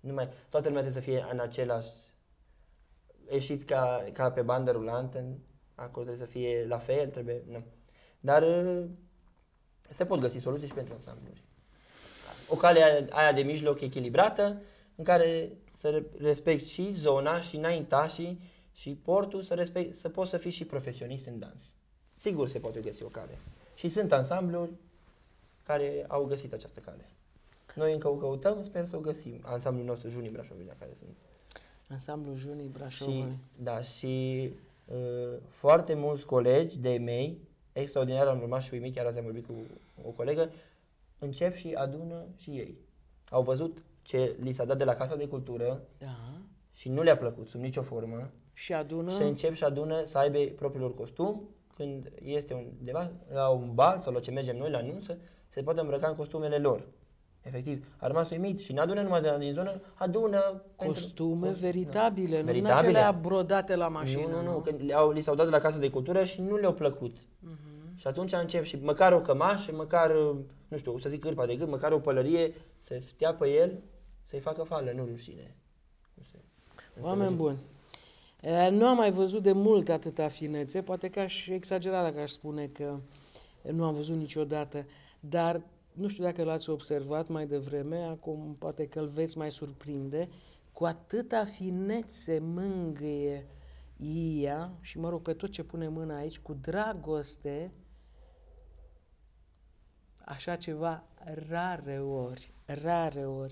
Toată lumea trebuie să fie în același... Ieșit ca pe bandă rulantă, acolo trebuie să fie la fel, trebuie... Nu. Dar se pot găsi soluții și pentru ansambluri. O cale aia de mijloc echilibrată, în care să respecti și zona, și înaintașii, și portul, să poți să fii și profesionist în dans. Sigur se poate găsi o cale. Și sunt ansambluri care au găsit această cale. Noi încă o căutăm, sper să o găsim. Ansamblul nostru Junii Brașovului, care sunt. Ansamblul Junii Brașovului. Și foarte mulți colegi de mei, extraordinar, am rămas și uimit, chiar azi am vorbit cu o colegă, încep și adună și ei. Au văzut ce li s-a dat de la Casa de Cultură și nu le-a plăcut sub nicio formă. Și adună? Și încep și adună să aibă propriul lor costum. Când este undeva, la un bal sau la ce mergem noi, la anunță, se poate îmbrăca în costumele lor. Efectiv, a rămas uimit și n-adună numai din zonă, adună... Costume veritabile, nu din acelea brodate la mașină. Nu, când li s-au dat de la Casa de Cultură și nu le-au plăcut. Și atunci încep și măcar o cămașă, măcar, nu știu, să zic cârpa de gât, măcar o pălărie, să stea pe el, să-i facă fală, nu rușine. Oameni buni, nu am mai văzut de mult atâta finețe, poate că aș exagera dacă aș spune că nu am văzut niciodată, dar nu știu dacă l-ați observat mai devreme, acum poate că îl veți mai surprinde, cu atâta finețe mângâie ea și, mă rog, pe tot ce pune mâna aici, cu dragoste, așa ceva rare ori,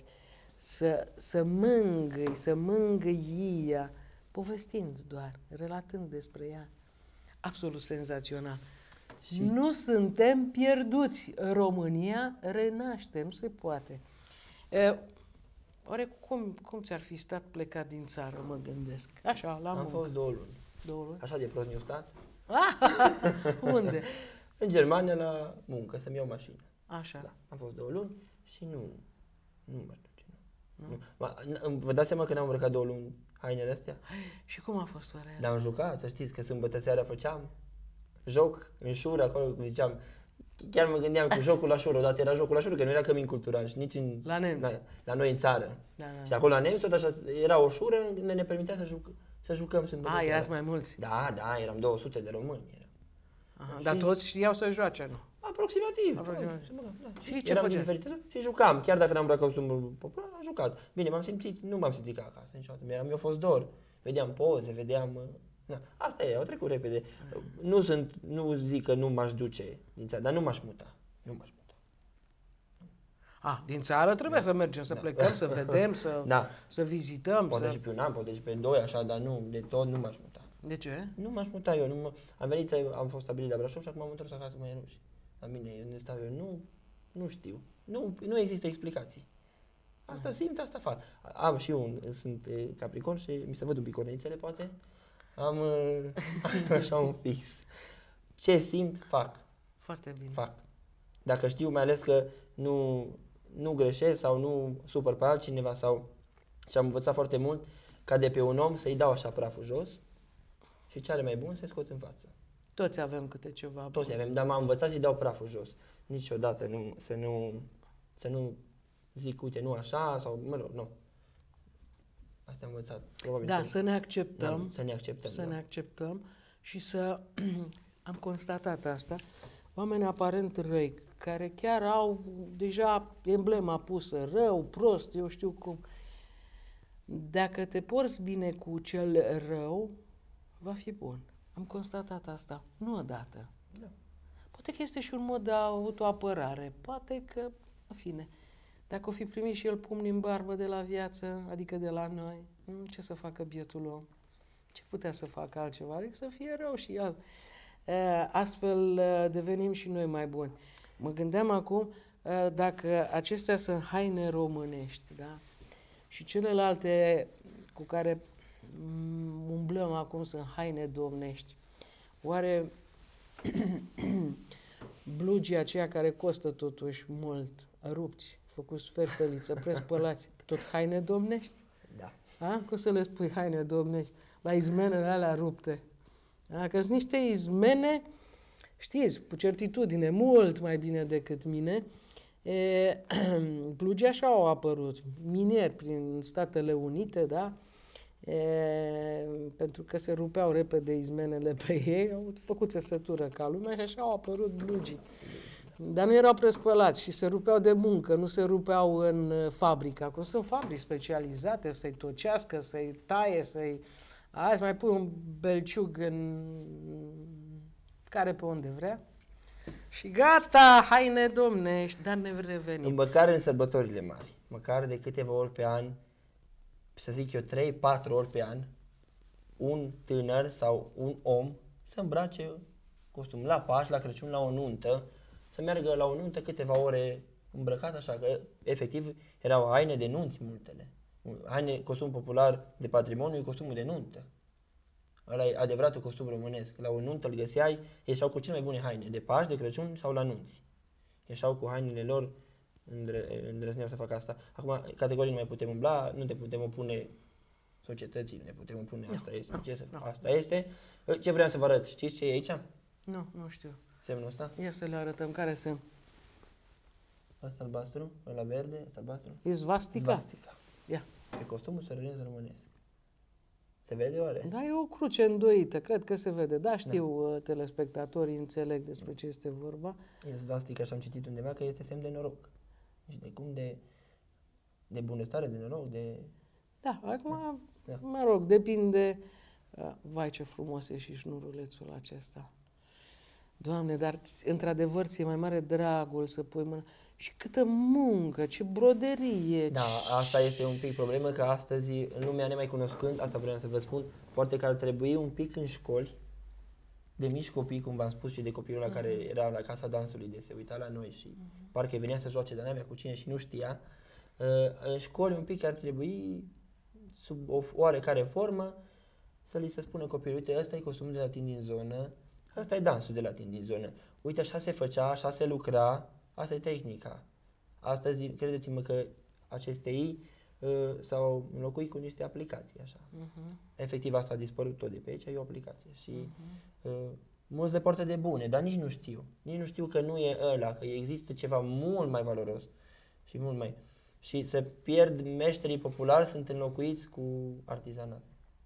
să mângâi ea, povestind doar, relatând despre ea. Absolut senzațional. Și nu suntem pierduți. România renaște, nu se poate. Oare cum ți-ar fi stat plecat din țară, mă gândesc? Așa, la muncă. Am fost 2 luni. 2 luni? Așa de prost mi-a stat. Unde? În Germania, la muncă, să-mi iau mașină. Așa. Da, am fost 2 luni și nu mă duce. Nu. Vă dați seama că n-am îmbrăcat 2 luni hainele astea? Și cum a fost oare? Dar am jucat, să știți că sâmbătă seara făceam joc în șură, acolo, cum ziceam. Chiar mă gândeam cu jocul la șură, odată era jocul la șură, că nu era cămin cultural și nici în... La nemți. La noi în țară. Da. Și acolo la nemți tot așa, era o șură unde ne permitea să jucăm sâmbătă seara. Erați mai mulți? Da, eram 200 de români. Aha, dar toți știau să joace, nu? Aproximativ. Da. Și ce făceai? Și jucam, chiar dacă n-am îmbrăcat costumul popular, am jucat. Bine, nu m-am simțit ca acasă niciodată, mi-a fost dor. Vedeam poze, vedeam... Asta e, au trecut repede. Nu zic că nu m-aș duce din țară, dar nu m-aș muta. Din țară trebuie să mergem, să plecăm, să vedem, să vizităm. Poate și pe un an, poate și pe 2, așa, dar de tot nu m-aș muta. De ce? Nu m-aș muta eu. Am venit, am fost stabilit la Brașov și acum am întors acasă mai ruși. La mine, unde stau eu, nu știu. Nu există explicații. Asta simt, asta fac. Am și eu, sunt Capricorn și mi se văd un pic corneițele, poate. Am așa un fix. Ce simt, fac. Foarte bine. Fac. Dacă știu, mai ales că nu greșesc sau nu supăr pe altcineva și am învățat foarte mult ca de pe un om să-i dau așa praful jos și ce are mai bun să-i scot în față. Toți avem câte ceva bun. Toți avem, dar m-am învățat să-i dau praful jos. Niciodată să nu zic, uite, nu așa sau, mă rog, nu. Asta am învățat. Probabil să ne acceptăm. Să ne acceptăm. Să ne acceptăm și să... Am constatat asta. Oameni aparent răi, care chiar au deja emblema pusă, rău, prost, eu știu cum. Dacă te porți bine cu cel rău, va fi bun. Am constatat asta, nu odată. Da. Poate că este și un mod de autoapărare, poate că, în fine, dacă o fi primit și el pumni în barbă de la viață, adică de la noi, ce să facă bietul om? Ce putea să facă altceva? Adică să fie rău și el. Astfel devenim și noi mai buni. Mă gândeam acum dacă acestea sunt haine românești, da? Și celelalte cu care umblăm acum sunt haine domnești. Oare blugii aceia care costă totuși mult, rupți, făcuți ferfeliță, prespălați, tot haine domnești? Da. Cum să le spui haine domnești? La izmenele alea rupte. Că sunt niște izmene, știți, cu certitudine, mult mai bine decât mine, Plugii așa au apărut, minieri prin Statele Unite, da? Pentru că se rupeau repede izmenele pe ei, au făcut țesătură ca lumea și așa au apărut blugii. Dar nu erau prespălați și se rupeau de muncă, nu se rupeau în fabrică. Acum sunt fabrici specializate să-i tocească, să-i taie, să-i... Azi mai pui un belciug în care pe unde vrea și gata, haine domnești, dar ne reveni. Măcar în sărbătorile mari, măcar de câteva ori pe an, să zic eu 3-4 ori pe an, un tânăr sau un om să îmbrace costum la Paști, la Crăciun, la o nuntă, să meargă la o nuntă câteva ore îmbrăcat așa, că efectiv erau haine de nunți multele. Haine, costum popular de patrimoniu, costumul de nuntă. Ăla e adevăratul costum românesc. La o nuntă îl găseai, ieșeau cu cele mai bune haine, de Paști, de Crăciun sau la nunți. Ieșeau cu hainele lor, îndrăzneau să facă asta. Acum, categoric nu mai putem umbla, nu te putem opune societății, nu ne putem opune, asta este. Asta este. Ce vreau să vă arăt? Știți ce e aici? Nu știu. Semnul ăsta? Ia să le arătăm. Care semn? Ăsta albastru, ăla verde, ăsta albastru. E svastica? Svastica. Ia. Pe costumul sărănesc românesc. Se vede oare? Da, e o cruce îndoită, cred că se vede. Da, știu, telespectatorii înțeleg despre ce este vorba. E svastica și am citit undeva că este semn de noroc. Și de cum de bunăstare, de noroc, de... Da, acum, mă rog, depinde. Vai, ce frumos e și șnurulețul acesta. Doamne, dar într-adevăr ți-e mai mare dragul să pui mâna. Și câtă muncă, ce broderie. Da, asta este un pic problemă, că astăzi, în lumea nemai cunoscând, asta vreau să vă spun, poate că ar trebui un pic în școli, de mici copii, cum v-am spus, și de copilul ăla care era la casa dansului, de se uita la noi și parcă venea să joace, dar n-avea cu cine și nu știa. În școli un pic ar trebui, sub o oarecare formă, să li se spună copilul, uite, ăsta e costumul de latin din zonă, ăsta e dansul de latin din zonă. Uite, așa se făcea, așa se lucra, asta e tehnica. Astăzi, credeți-mă că aceste I s-au înlocuit cu niște aplicații, așa. Efectiv, asta a dispărut tot de pe aici, e o aplicație. Și mulți le poartă de bune, dar nici nu știu. Nici nu știu că nu e ăla, că există ceva mult mai valoros și mult mai... Și se pierd meșterii populari, sunt înlocuiți cu artizanat.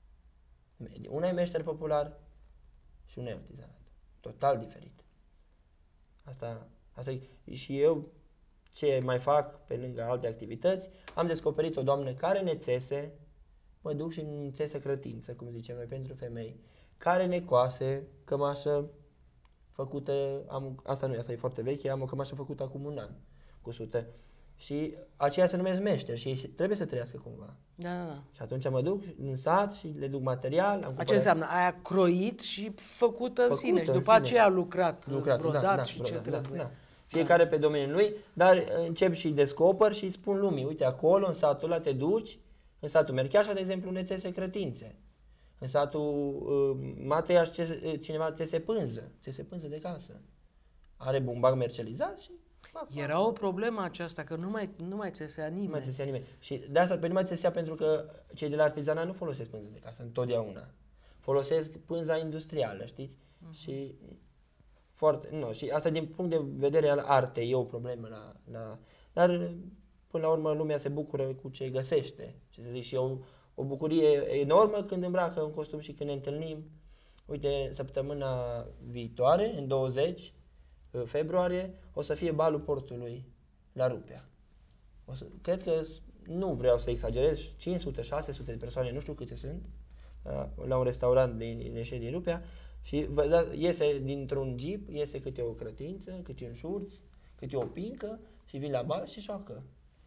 Una e meșter popular și una e artizanat. Total diferit. Asta e. Și eu ce mai fac pe lângă alte activități, am descoperit o doamnă care ne țese, mă duc și îmi țese crătință, cum zicem noi, pentru femei, care ne coase cămașă făcută, asta e foarte veche, am o cămașă făcută acum un an, cu sute. Și aceia se numesc meșteri și ei trebuie să trăiască cumva. Da. Și atunci mă duc în sat și le duc material. Ce înseamnă? Aia croit și făcută în sine și după aceea lucrat brodat și ce trebuie. Da. Fiecare pe domeniul lui, dar încep și descoper și spun lumii, uite acolo, în satul ăla te duci, în satul Mercheașa, de exemplu, ne țese crătințe. În satul Mateiaș cineva țese pânză de casă. Are bumbac mercializat și... Era o problemă aceasta, că nu mai țesea nimeni. Nu mai țesea nimeni. Și de asta nu mai țesea pentru că cei de la artizanat nu folosesc pânză de casă întotdeauna. Folosesc pânza industrială, știți? Și și asta din punct de vedere al artei e o problemă dar până la urmă lumea se bucură cu ce găsește. Și să zic, și o bucurie enormă când îmbracă un costum și când ne întâlnim. Uite, săptămâna viitoare, în 20 februarie, o să fie balul portului la Rupea. Cred că, nu vreau să exagerez, 500-600 de persoane, nu știu câte sunt, la un restaurant din Rupea și iese dintr-un jeep, iese câte o crătință, câte un șurț, câte o pincă și vin la bal și joacă.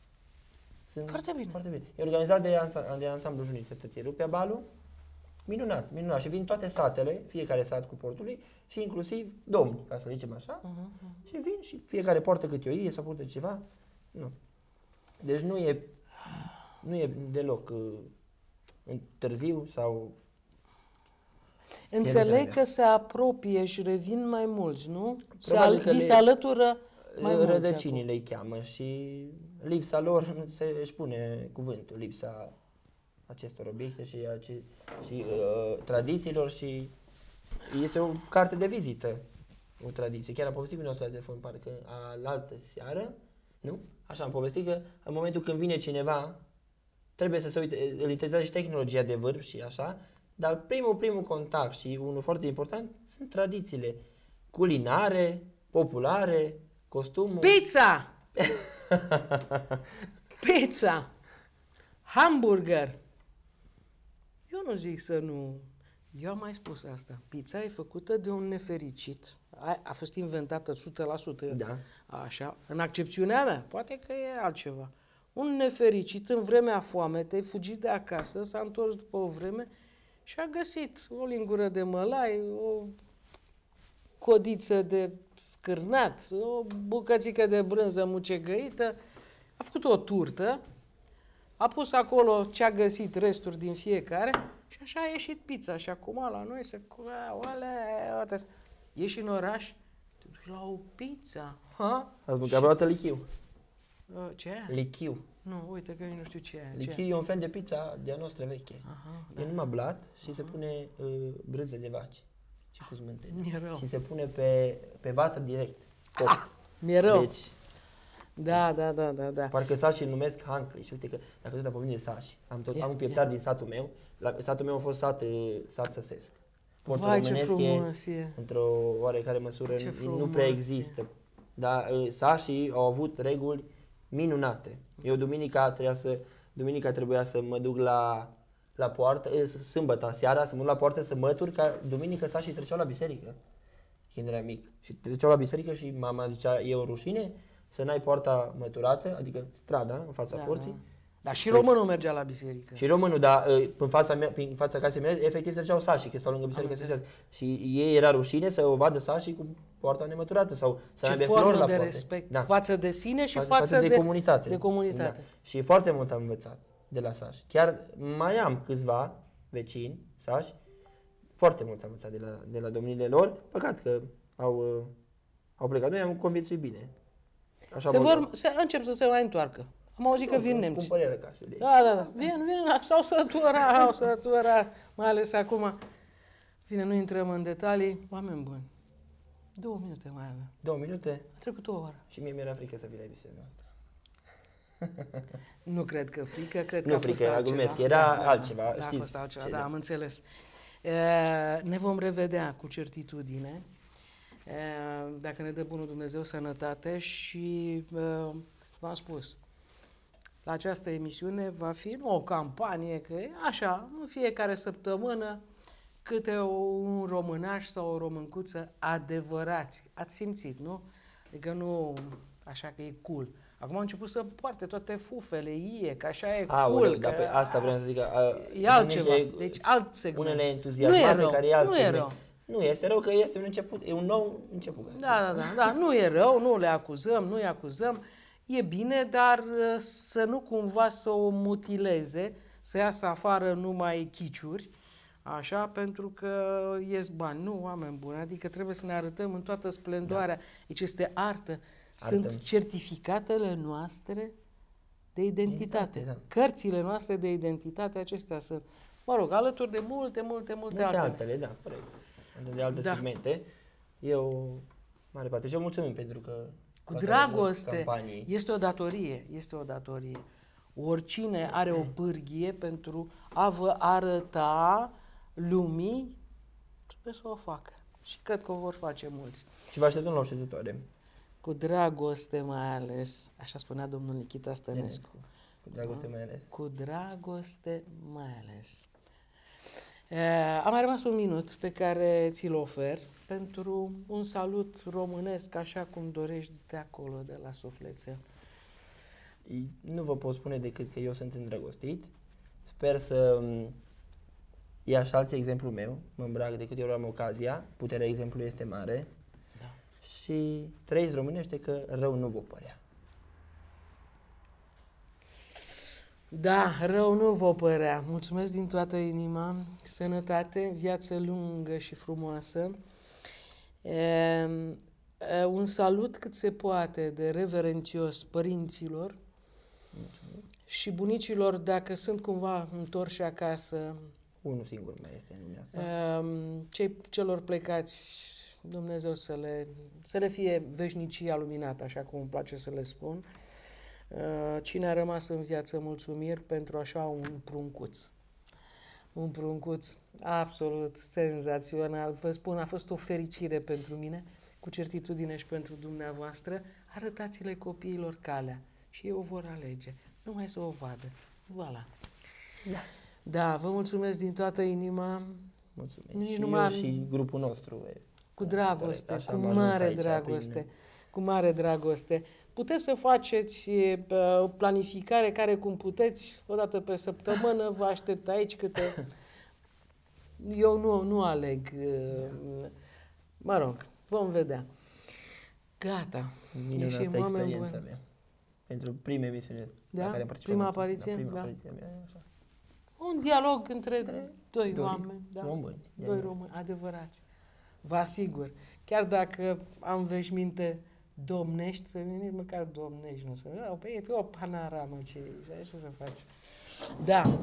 Foarte bine. Foarte bine. E organizat de Ansamblul Junii Cetății Rupea balul. Minunat. Și vin toate satele, fiecare sat cu portului și inclusiv domni, ca să zicem așa. Și vin și fiecare poartă câte o ie sau poartă ceva. Nu. Deci nu e deloc târziu sau... Înțeleg că se apropie și revin mai mulți, nu? Se alătură mai mulți. Rădăcinile îi cheamă și lipsa lor își pune cuvântul, lipsa acestor obiecte și tradițiilor și este o carte de vizită, o tradiție. Chiar am povestit cu nostru la telefon, parcă alaltă seară, Nu? Așa am povestit că în momentul când vine cineva, trebuie să se uite, îl interesează și tehnologia de vârf și așa, dar primul contact și unul foarte important sunt tradițiile culinare, populare, costumul. Pizza! Pizza! Hamburger! Eu nu zic să nu... Eu am mai spus asta. Pizza e făcută de un nefericit. A fost inventată 100%. Da. Așa. În accepțiunea mea. Poate că e altceva. Un nefericit în vremea foametei, fugit de acasă, s-a întors după o vreme și a găsit o lingură de mălai, o codiță de scârnat, o bucățică de brânză mucegăită, a făcut o turtă, a pus acolo ce a găsit, resturi din fiecare și așa a ieșit pizza. Și acum la noi se... Ieși în oraș, te duci la o pizza. Ha? Ați mâncat vreodată lichiu? Ce? Lichiu. Nu, uite că eu nu știu ce e. Lichiu e un fel de pizza de-a noastră veche. Aha, E numai blat și se pune brânză de vaci și cu smântână. Mi-e rău. Și se pune pe vată direct. Mi-e rău. Deci, Da. parcă sașii îl numesc Hankli și uite că dacă tot am vorbit de sași, am un pieptar din satul meu. Satul meu a fost sat săsesc. Portul Vai, ce românesc frumos e. într-o oarecare măsură Ce nu frumos prea există. Dar sașii au avut reguli minunate. Eu duminica trebuia să mă duc la poartă, sâmbătă seara, să mă duc la poartă să mătur, ca duminică sașii treceau la biserică. Când eram mic. Și treceau la biserică și mama zicea, e o rușine să n-ai poarta măturată, adică strada în fața porții. Dar și românul mergea la biserică. Și românul, dar în fața casei mele, efectiv treceau sașii, că stau lângă biserică. Și ei era rușine să o vadă sașii cu poarta nemăturată sau să Ce aibă flori la formă de poartă. respect față de sine și față de comunitate. De comunitate. Da. Și foarte mult am învățat de la sași. Chiar mai am câțiva vecini, sași, foarte mult am învățat de la domnile lor. Păcat că au plecat. Noi am conviețuit bine. Așa încep să se mai întoarcă. Am auzit că vin nemți. Cumpărere casă. Da. Vin, s-au săturat, mai ales acum. Bine, nu intrăm în detalii. Oameni buni. 2 minute mai avem. 2 minute? A trecut o oră. Și mie mi-era frică să vii la emisiunea noastră. Nu cred că frică, cred că nu a fost frică, altceva. glumesc, era altceva. Da, știți, a fost altceva, da, am înțeles. Ne vom revedea cu certitudine, dacă ne dă bunul Dumnezeu sănătate și v-am spus, la această emisiune va fi nu o campanie, că e așa, în fiecare săptămână, câte un românaș sau o româncuță adevărați. Ați simțit, nu? Adică nu așa că e cool. Acum au început să poarte toate fufele, că așa e cool. Dar pe asta vreau să zic că... E altceva, deci alt segment. Unele entuziasmate care e alt nu segment. E rău. Nu este rău că este un început, e un nou început. Da, nu e rău, nu le acuzăm, nu-i acuzăm. E bine, dar să nu cumva să o mutileze, să iasă afară numai chiciuri, așa, pentru că ies bani. Nu, oameni buni, adică trebuie să ne arătăm în toată splendoarea. Deci este artă. Sunt certificatele noastre de identitate. Da. Cărțile noastre de identitate, acestea sunt, mă rog, alături de multe altele. Da, corect. De alte segmente. Eu, mare parte, și eu mulțumim pentru că cu dragoste, este o datorie. Oricine are o pârghie pentru a vă arăta lumii, trebuie să o facă. Și cred că o vor face mulți. Și vă așteptăm la o șezătoare. Cu dragoste mai ales, așa spunea domnul Nichita Stănescu. Cu dragoste mai ales. Cu dragoste mai ales. A mai rămas un minut pe care ți-l ofer pentru un salut românesc, așa cum dorești de acolo, de la sufletel. Nu vă pot spune decât că eu sunt îndrăgostit. Sper să ia și alții exemplul meu. Mă îmbrac de câte ori am ocazia. Puterea exemplului este mare. Da. Și trăiți românește că rău nu vă părea. Da, rău nu vă părea. Mulțumesc din toată inima. Sănătate, viață lungă și frumoasă. Un salut cât se poate de reverențios părinților și bunicilor, dacă sunt cumva întorși acasă. Unul singur mai este în lumea asta. Celor plecați, Dumnezeu să le fie veșnicia luminată, așa cum îmi place să le spun. Cine a rămas în viață, mulțumiri pentru așa un pruncuț. Un pruncuț absolut senzațional. Vă spun, a fost o fericire pentru mine, cu certitudine și pentru dumneavoastră. Arătați-le copiilor calea și ei o vor alege. Numai să o vadă. Voilà. Da. Da, vă mulțumesc din toată inima. Mulțumesc. Nici Și nu eu m-am... și grupul nostru. Cu dragoste, Așa cu am ajuns mare aici, dragoste. Cu mare dragoste. Puteți să faceți o planificare care cum puteți, o dată pe săptămână, vă aștept aici câte... Eu nu aleg. Mă rog, vom vedea. Gata. Minunată experiența mea. Pentru prima emisiune da? la care am participat. Prima apariție? Prima da. apariție mea, așa. Un dialog între doi oameni. Da? Români. Doi români, adevărați. Vă asigur. Chiar dacă am veșminte domnești, pe mine nici măcar domnești nu sunt. E pe o panoramă ce să faci. Da.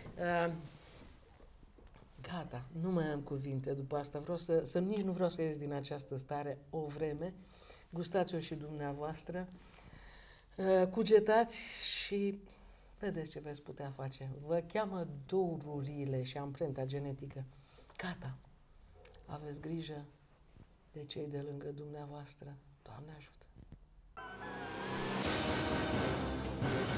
Gata, nu mai am cuvinte după asta. Vreau nici nu vreau să ies din această stare o vreme. Gustați-o și dumneavoastră. Cugetați și vedeți ce veți putea face. Vă cheamă dorurile și amprenta genetică. Gata. Aveți grijă de cei de lângă dumneavoastră. Doamne ajută!